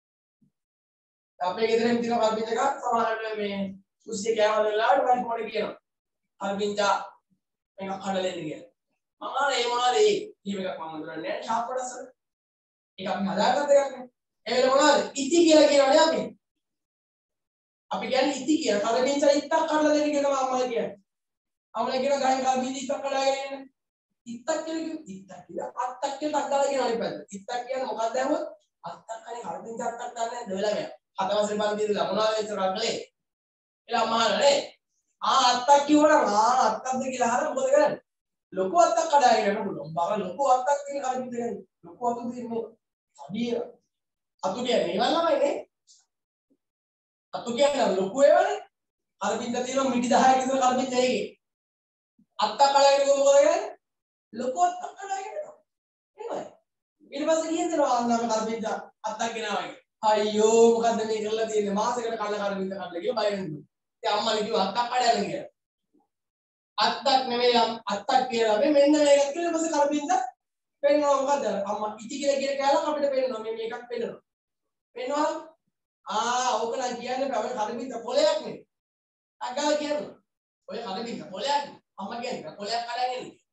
Speaker 1: අපේ ගෙදරින් තියෙන කරපිංච ගහ සමහරවිට මේ සුසිය කෑවල වෙලාවට වයින් පොඩි කියනවා. කරපිංච මේක කඩලා දෙන්න කියලා. මම ආ ඒ මොනවාද ඒ? කීප එකක් මම හඳුනන්නේ නැහැ ෂාප් කොටස් වල. ඒක අපි හදාගත්ත එකක් නේ. ඒ වෙල මොනවාද? ඉති කියලා කියනවනේ අපි. අපි කියන්නේ ඉති කියලා. කරපිංච ඉත්තක් කඩලා දෙන්න කියලා අම්මලා කියන්නේ. අම්මලා කියන ගහින් කරපිංච ඉත්තක් කඩාගෙන ඉන්නේ. ඉත්තක් කියලා කිව්ව ඉත්තක් කියලා. අත්තක් කියලා අක්කලා කියන අනිත් පැත්ත. ඉත්තක් කියන්නේ මොකක්ද ඇහුවොත් අත්තක් කනේ කරපිංච අත්තක් ගන්න නැහැ දෙවලා මෙයා. හත වසරේ පන්තියේ ඉඳලා මොනවද වෙච්ච රගලේ? කියලා අම්මානේ. ආ අත්තක් කිව්වනම් ආ අත්තක්ද කියලා අහලා මොකද කරන්නේ? ලොකු අත්තක් කඩාගෙන යන්න පුළුවන්. බර ලොකු අත්තක් තියෙන කලින්ද ගන්නේ. ලොකු අතු තියෙන්නේ. අඩිය අතු කියන්නේ ඒවල් ළමයි නේ. අතු කියන්නේ ලොකු ඒවානේ. අර බින්ද තියෙන මිටි දහයක විතර කල්පිට ඒකේ. අත්තක් කඩාගෙන ගිහුවම මොකද කරන්නේ? ලොකු අත්තක් කඩාගෙන යනවා. එහෙමයි. ඊට පස්සේ කියනවා අන්නාම කල්පිට අත්තක් ගෙනාවා කියලා. අයියෝ මොකද්ද මේ කරලා තියෙන්නේ? මාසෙකට කල්ල කර බින්ද කල්ල කියලා බය වෙනවා. ඉතින් අම්මලා කිව්වා අත්තක් කඩාගෙන කියලා. අත්තක් නෙමෙයි අත්තක් කියලා මේ මෙන්න මේකක් කියලා ඊපස්සේ කල්පිට පෙන්නනවා මොකද? අම්මා ඉති කියලා කියන කාලක් අපිට පෙන්නනවා මේ මේකක් පෙන්නනවා. පෙන්නනවා ආ ඕක නම් කියන්නේ බෑ ඔය කල්පිට පොලයක් නෙමෙයි. අගාල කියනවා. ඔය කලින් පොලයක් අම්මා කියන්නේ පොලයක් කඩගෙන ඉන්නේ.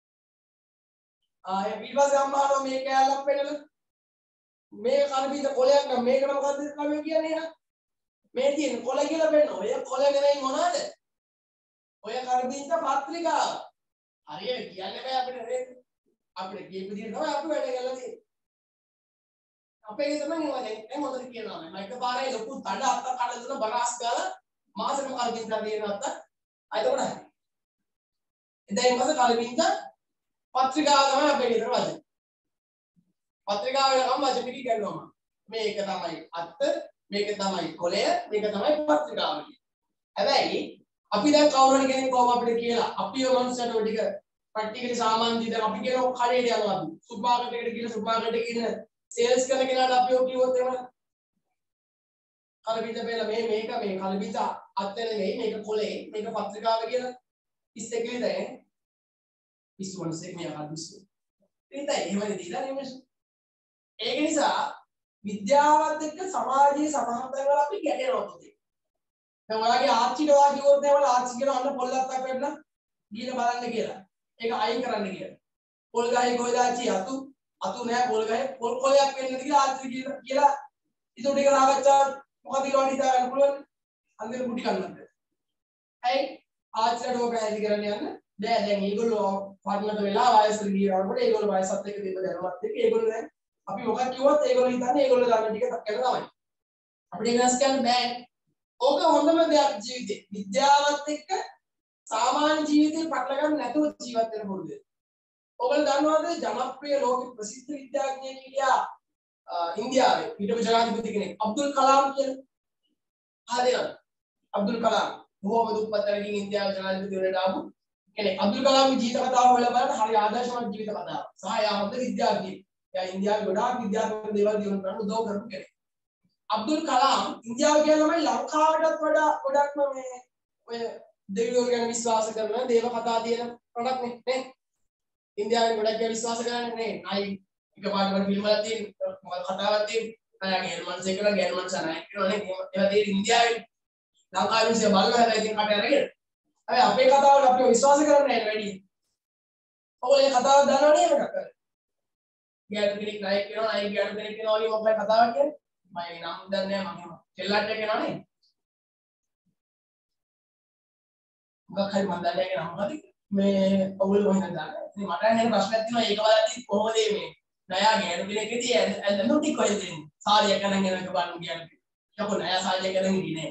Speaker 1: ආ ඒ ඊපස්සේ අම්මාට මේ කෑල්ලක් පෙන්නලා මේ කලින් පොලයක් නම් මේක මොකද්ද කම කියන්නේ නා? මේ තියෙන කොළ කියලා පෙන්නන. ඔය කොළ නෙවෙයි මොනවාද? ඔය කලින් පත්‍රිකාව. හරියට කියන්න බෑ අපිට නේද? අපිට කියපු විදිහට තමයි අපි වැඩ කරලා තියෙන්නේ. අපේ තමයි නේද? දැන් මොකද කියනවා මම එකපාරයි ලොකු තඩ අත්ත කඩ දුන බරාස් ගාලා මාසෙම කල්පින් කරලා තියෙනවත් අයිද උනා. එතෙන් පස්සේ කල්පින්ද පත්‍රිකාව තමයි අපේ ගෙදර වදින. පත්‍රිකාව වෙනකම් වචන පිටි ගන්නවා. මේක තමයි අත්ත, මේක තමයි කොළය, මේක තමයි පත්‍රිකාව කියන්නේ. හැබැයි අපි දැන් කවුරු හරි කෙනෙක් කොහොම අපිට කියලා අපිව මනුස්සයට ඔය ටික ප්‍රැක්ටිකලි සාමාන්‍යයෙන් දැන් අපි කියන කඩේට යනවා අපි. සුපර් මාකට් එකට ගිහලා සුපර් මාකට් එකේ ඉන්න සේල්ස් කරන කෙනාට අපි ඔය කිව්වොත් එහෙම කලබිත බෙල මේ මේක මේ කලබිත අත්ත නෙමෙයි මේක කොලේ මේක පත්‍රිකාව කියලා ඉස්සෙකේ දැන් ඉස්සුවන්සේ මේ අහදිස්සු ඉතින් එහෙමනේ දීලා නෙමෙයි ඒක නිසා විද්‍යාවත් එක්ක සමාජයේ සමහර දේවල් අපි ගැටෙනවා පුතේ දැන් ඔයාගේ ආච්චිට ඔයා කිව්වොත් එහෙම ආච්චි කියන අන්න පොල්ලක් වෙන්න ගිහින් බලන්න කියලා ඒක අයින් කරන්න කියලා පොල් ගහේ කොයිද ආච්චි අතු අතු නෑ පොල් ගහේ පොල් කොලයක් වෙන්නද කියලා ආච්චි කියලා ඒක ටික නාගච්ඡා මොකද කියලා හිතා ගන්න පුළුවන් අන්තිම කුටි කන්නත් ඇයි ආච්චිට ඕක ඇදි කරන්න යන්න බෑ දැන් මේගොල්ලෝ පරණට වෙලා වයසට ගියාම ඒගොල්ලෝ වයසත් එක්ක දෙන්න දැනුවත් එක්ක ඒගොල්ලෝ දැන් අපි මොකක් කිව්වත් ඒගොල්ලෝ හිතන්නේ ඒගොල්ලෝ ගන්න ටික කරලා තමයි අපිට වෙනස් කරන්න බෑ ඕක හොඳම දෙයක් ජීවිතේ විද්‍යාවත් එක්ක සාමාන්‍ය ජීවිතේ පටල ගන්න නැතුව ජීවත් වෙන්න පුළුවන් ඔයගොල්ලෝ දන්නවද ජනප්‍රිය ලෝක ප්‍රසිද්ධ විද්‍යාඥයෙක් කියලා ඉන්දියාවේ හිටපු ජනාධිපති කෙනෙක් අබ්දුල් කලාම් කියලා හරියද අබ්දුල් කලාම් බොහෝම දුප්පත් වෙනින් ඉන්දියාවේ ජනාධිපතිවරයාට ආපු කෙනෙක් අබ්දුල් කලාම්ගේ ජීවිත කතාව හොයලා බලන්න හරි ආදර්ශමත් ජීවිත කතාවක් සහ එයා හොඳ විද්‍යාඥයෙක් එයා ඉන්දියාවේ ගොඩාක් විද්‍යාත්මක දේවල් දියුණු කරන්න උදව් කරපු කෙනෙක් අබ්දුල් කලාම් ඉන්දියාව කියන්නේ තමයි ලංකාවටත් වඩා ගොඩක්ම මේ ඔය දෙවියෝ ගැන විශ්වාස කරන දේව කතා තියෙන රටක් නේ නේ ඉන්දියාවේ ගොඩක් අය විශ්වාස කරන්නේ නේ අයි එකපාරට ෆිල්ම් වල තියෙන කතාවක් තියෙන අය ගෑනුමන්ස් එක කරා ගෑනුමන්ස් නැහැ කියනවනේ ඒවා තියෙන ඉන්දියාවේ ලංකාවේ මිනිස්සු බලන හැබැයි ඉතින් කට අරගෙන හැබැයි අපේ කතාවල අපි විශ්වාස කරන්නේ නැහැ වැඩි ඔයගොල්ලෝ මේ කතාව දන්නවනේ මොකක්ද ගෑනු කෙනෙක් ණයෙක් කියනවා ණයෙක් ගෑනු කෙනෙක් කියනවා වගේ මොකක්ද කතාවක් කියන්නේ මම නම් දන්නේ නැහැ මම කෙල්ලන්ට කියනවනේ මොකක් හරි මම දන්නේ නැහැ මොකද මේ ඔයගොල්ලෝ මොකද දන්නේ ඉතින් මට එහෙම ප්‍රශ්නයක් තියෙනවා ඒක බලද්දි කොහොමද මේ නයා ගෑනු කෙනෙක්දී ඇඳුම් ටික කොහෙද දෙන්නේ සාරියක් ගන්න යන එක බලන්න කියන්නේ යකෝ නයා සාරියක් ගන්න ඉන්නේ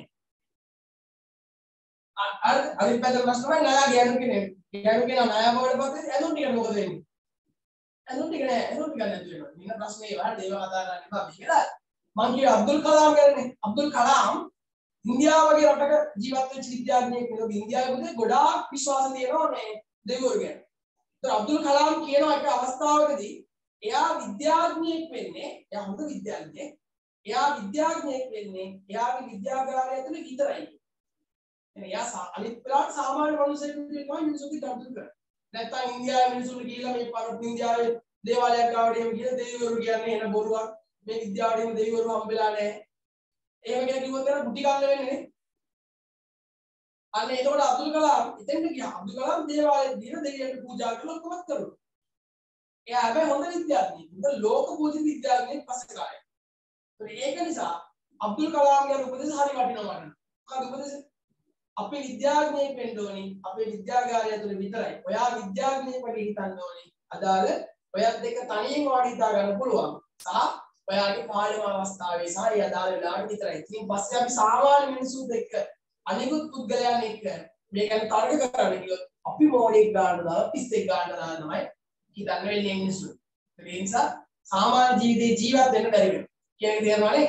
Speaker 1: අර අනිත් පැත්තට ප්‍රශ්න තමයි නයා ගෑනු කෙනෙක් ගෑනු කෙනා නයා බවට පස්සේ ඇඳුම් ටික මොකද වෙන්නේ ඇඳුම් ටික නෑ ඇඳුම් ටික නැති වෙනවා නිකන් ප්‍රශ්නේ වහන්න දේව කතා කරන්න එපා කියලා මං කිය අබ්දුල් කලාම් ගැනනේ අබ්දුල් කලාම් ඉන්දියාව වගේ රටක ජීවත් වෙච්ච විද්‍යාඥයෙක් නෙවෙයි ඉන්දියාවේ ගොඩාක් විශ්වාස තියෙනවා මේ දෙවිවරු ගැන ඒත් අබ්දුල් කලාම් කියන එක අවස්ථාවකදී එයා විද්‍යාඥයෙක් වෙන්නේ එයා හොඳ විද්‍යාඥයෙක් එයා විද්‍යාඥයෙක් වෙන්නේ එයාගේ විද්‍යාගාරය ඇතුලේ විතරයි එනේ එයා අනිත් වෙලාවට සාමාන්‍ය මිනිසෙක් විදිහට තමයි මිනිසුන්ගේ දඬු කරන්නේ නැත්තම් ඉන්දියාවේ මිනිසුන්ට ගිහිල්ලා මේ පරත් ඉන්දියාවේ දේවාලයක් ආවට එහෙම ගිහලා දෙවිවරු කියන්නේ එන බොරුවක් මේ විද්‍යාවේම දෙවිවරු හම්බෙලා නැහැ එහෙම කියලා කිව්වොත් එන කුටි කන්න වෙන්නේ නේ අන්න ඒකෝට අබ්දුල් කලාම් ඉතින්ද ගියා අබ්දුල් කලාම් දේවාලයේ දින දෙවියන්ට පූජා කරලා කොහොමද කරුවා එයා හැබැයි හොඳ විද්‍යාඥයෙක්. හොඳ ලෝක පූජිත විද්‍යාඥයෙක් පස්සේ කාලේ. ඒක නිසා අබ්දුල් කලාම්ගේ උපදේශ හරි වටිනවා මට. මොකද උපදේශ? අපේ විද්‍යාඥයෙක් වෙන්න ඕනි. අපේ විද්‍යාගාරය තුළ විතරයි. ඔයා විද්‍යාඥයෙක් වගේ හිතන්න ඕනි. අදාළ ඔයත් දෙක තනියෙන් වාඩි හිතා ගන්න පුළුවන්. සහ ඔයාගේ පාඩම අවස්ථාවේ සහ ඒ අදාළ වෙලාවට විතරයි. ඉතින් පස්සේ අපි සාමාන්‍ය මිනිස්සුත් එක්ක අනිකුත් පුද්ගලයන් එක්ක මේ ගැන තර්ක කරන්න කිව්වොත් අපි මොඩෙක් ගන්න දාලා පිස්සෙක් ගන්න දාලා තමයි හිතන්න වෙන්නේ මිනිස්සු. ඒ නිසා සාමාන්‍ය ජීවිතේ ජීවත් වෙන්න බැරි වෙනවා. කියන එක තේරෙනවනේ?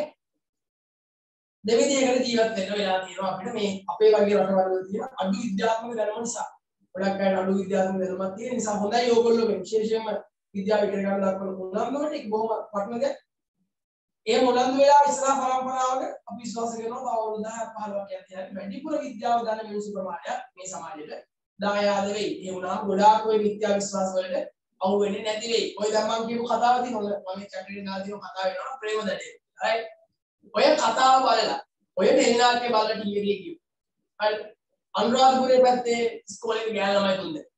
Speaker 1: දෙවිදියකට ජීවත් වෙන්න වෙලා තියෙනවා අපිට මේ අපේ වගේ රටවල් තියෙන අඩු විද්‍යාත්මක දැනුම නිසා. ගොඩක් අය අඩු විද්‍යාත්මක දැනුමක් තියෙන නිසා හොඳයි ඕගොල්ලෝ මේ විශේෂයෙන්ම විද්‍යාව ඉගෙන ගන්න දක්වන උනන්දුවට ඒක බොහොම වටින දෙයක්. ඒ උනන්දු වෙලා ඉස්සරහ පරම්පරාවක අපි විශ්වාස කරනවා තව අවුරුදු දහයක් පහළොවක් යද්දී වැඩිපුර විද්‍යාව දන්න මිනිස්සු ප්‍රමාණයක් මේ සමාජයට දායාද වෙයි. ඒ වුණාම ගොඩාක් ඔය මිත්‍යා විශ්වාස වලට අහු වෙන්නේ නැති වෙයි. ඔය දැන් මම කියපු කතාව තියෙන මම මේ චැට් දාලා තියෙන කතාව වෙනවා ප්‍රේම දඩේ. right? ඔය කතාව බලලා ඔය ටෙලිනාට්‍ය බලලා ටීවී එකේ කියු. හරි. අනුරාධපුරයේ පැත්තේ ඉස්කෝලේ ගෑනු ළමයි තුන් දෙනෙක්.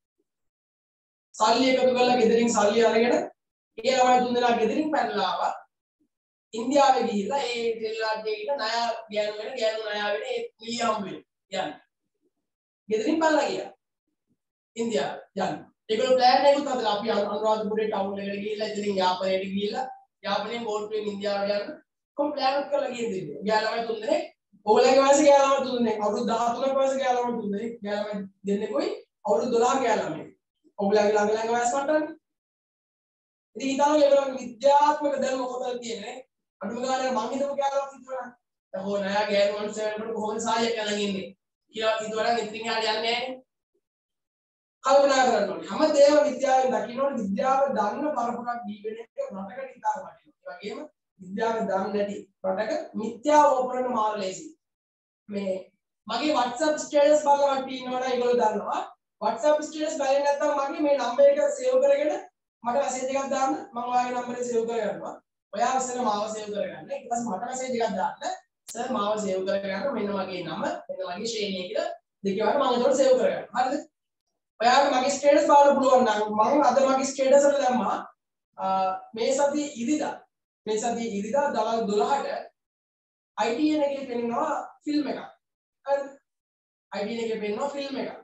Speaker 1: සල්ලි එකතු කරලා ගෙදරින් සල්ලි අරගෙන ඒ ළමයි තුන් දෙනා ගෙදරින් පැනලා ආවා. ඉන්දියාවේ ගිහිල්ලා ඒ ටෙලිනාට්‍යයේ ඉන්න ණය ගෑනු වෙන ගෑනු ණය වෙන ඒ නිලිය හම්බ වෙන. යන්න. ගෙදරින් පැනලා ගියා. ඉන්දියාව යන්න. ඒගොල්ලෝ ප්ලෑන් එකකුත් හදලා අපි අනුරාධපුරේ ටවුන් එකට ගිහිල්ලා ඉතින් යාපනයට ගිහිල්ලා යාපනයෙන් බෝට්ටුවෙන් ඉන්දියාවට යන්න කොම් ප්ලෑන් එකක් කරලා ගිහින් දෙන්නේ. ගෑනු ළමයි තුන් දෙනෙක් ඕගොල්ලන්ගේ වයස ගෑනු ළමයි තුන් දෙනෙක් අවුරුදු දහතුනක වයස ගෑනු ළමයි තුන් දෙනෙක් ගෑනු ළමයි දෙන්නෙකුයි අවුරුදු දොළහක ගෑනු ළමයි. ඔයගොල්ලන්ගේ ළඟ ළඟ වයස මට්ටමනේ. ඉතින් හිතන්න ඒගොල්ලන්ගේ විද්‍යාත්මක දැනුම කොතනද තියෙන්නේ? අඩුම ගානේ මං හිතමු ගෑනුවක් හිතුවා. දැන් ඕන නෑ ගෑනු මනුස්සයෙකුට කොහොමද සායයක් යනගෙන ඉන්නේ කියලා හිතුවා නම් ඉතින් යාට යන්නේ නෑනේ. කල්පනා කරන්න ඕනේ. හැමදේම විද්‍යාවෙන් දකින්න ඕනේ. විද්‍යාව දන්න පරපුරක් දීගෙන එක රටකට ඉතාම වටිනවා. ඒ වගේම විද්‍යාව දන්නේ නැති රටක මිත්‍යාව වපරන මාර්ලේසි. මේ මගේ WhatsApp status බලලා වටි ඉන්නවනම් ඒගොල්ලෝ දන්නවා. WhatsApp status බලන්නේ නැත්නම් මගේ මේ නම්බර් එක සේව් කරගෙන මට මැසේජ් එකක් දාන්න. මම ඔයාගේ නම්බරේ සේව් කරගන්නවා. ඔයා ඉස්සෙල්ලා මාව සේව් කරගන්න. ඊට පස්සේ මට මැසේජ් එකක් දාන්න. සර් මාව සේව් කරගන්න. මෙන්න මගේ නම, මෙන්න මගේ ශ්‍රේණිය කියලා දෙකවර මම ඒකට සේව් කරගන්නවා. හරිද? ඔයාට මගේ ස්ටේටස් බලන්න පුළුවන් නම් මම අද මගේ ස්ටේටස් එකට දැම්මා මේ සතියේ ඉරිදා මේ සතියේ ඉරිදා දවල් දොළහට I T N එකේ පෙන්නනවා ෆිල්ම් එකක්. හරිද? I T N එකේ පෙන්නනවා ෆිල්ම් එකක්.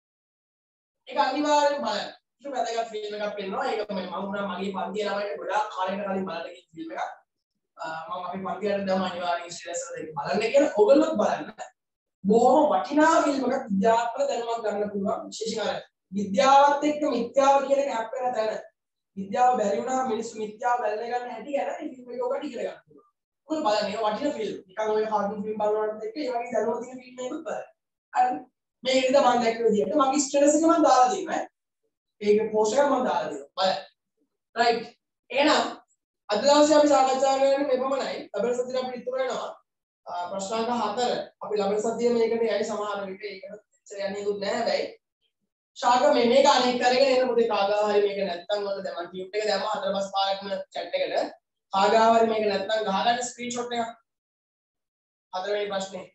Speaker 1: ඒක අනිවාර්යෙන් බලන්න. ඒක වැදගත් ෆිල්ම් එකක් පෙන්නනවා. ඒක මම උනා මගේ පන්තිය ළමයිට ගොඩාක් කාලයකට කලින් බලන්න ගිය ෆිල්ම් එකක්. මම අපේ පන්තියට දැම්ම අනිවාර්යෙන් ස්ටේටස් වල බලන්න කියලා ඔයගොල්ලොත් බලන්න. බොහොම වටිනා ෆිල්ම් එකක් විද්‍යාත්මක දැනුමක් ගන්න පුළුවන් විශේෂයෙන් අර විද්‍යාවත් එක්ක මිත්‍යාව කියන එක හැප් වෙන තැන විද්‍යාව බැරි වුණා මිනිස්සු මිත්‍යාව බැලලා ගන්න හැටි ගැන මේ ෆිල්ම් එක ඔකට ඉගෙන ගන්න පුළුවන්. ඔයගොල්ලෝ බලන්න ඒක වටිනා ෆිල්ම්. නිකන් ඔය කාටුන් ෆිල්ම් බලනවත් එක්ක ඒ වගේ දැනුම තියෙන ෆිල්ම් එකකුත් බලන්න. හරි. මේ ඉරිදා මම දැක්ක විදිහට මගේ ස්ටේටස් එක මම දාලා දෙන්නම්. ඒක පෝස්ට් එක මම දාලා දෙනවා. බලන්න. රයිට්. එහෙනම් අද දවසේ අපි සාකච්ඡා කරන්නේ මේ පමණයි. ලබන සතියේ අපිට ඉතුරු වෙනවා ප්‍රශ්නාංක හතර. අපි ලබන සතියේ මේකට යයි සමහර විට ඒකට ඉච්චර යන්නේ දුක් නෑ හැබැයි. ශාක මේ මේක අනෙක් කරගෙන එන්න පුතේ කාගා හරි මේක නැත්තම් වල දැන් මම ටියුට් එක දැම්මා හතර පහ පාරක්ම chat එකට. කාගා හරි මේක නැත්තම් ගහගන්න ස්ක්‍රීන්ෂොට් එකක්. හතරවෙනි ප්‍රශ්නේ.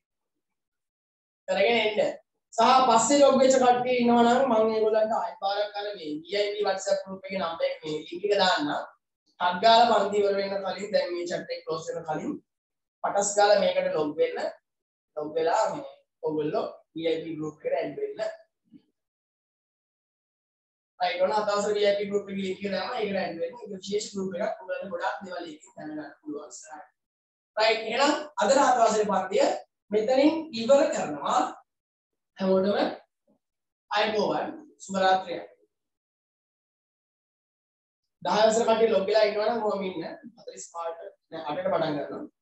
Speaker 1: කරගෙන එන්න. සහ පස්සේ ලොග් වෙච්ච කට්ටිය ඉන්නවා නම් මම ඒගොල්ලන්ට ආයෙ පාරක් අර මේ V I P WhatsApp group එකේ නම්බර් එක මේ link එක දාන්න. ටග් ගාලා පන්ති ඉවර වෙන්න කලින් දැන් මේ chat එක close වෙන කලින් පටස් ගාලා මේකට log වෙන්න. log වෙලා මේ ඔයගොල්ලෝ V I P group එකට add වෙන්න. right ඔන්න අතවසර V I P group එකේ link එක දාම ඒකට add වෙන්න. ඒක විශේෂ group එකක්. ඔයගොල්ලෝ ගොඩාක් දේවල් එකකින් දැනගන්න පුළුවන් සර්. right එහෙනම් අද අතවසරේ පාඩිය මෙතනින් ඉවර කරනවා. හැමෝටම අයබෝවන් සුබ රාත්‍රියක්. දහය වසර කට්ටිය ලොග් වෙලා ඉන්නවා නම් කොහොම ඉන්න හතළිස් පහට නෑ අටට පටන් ගන්නවා.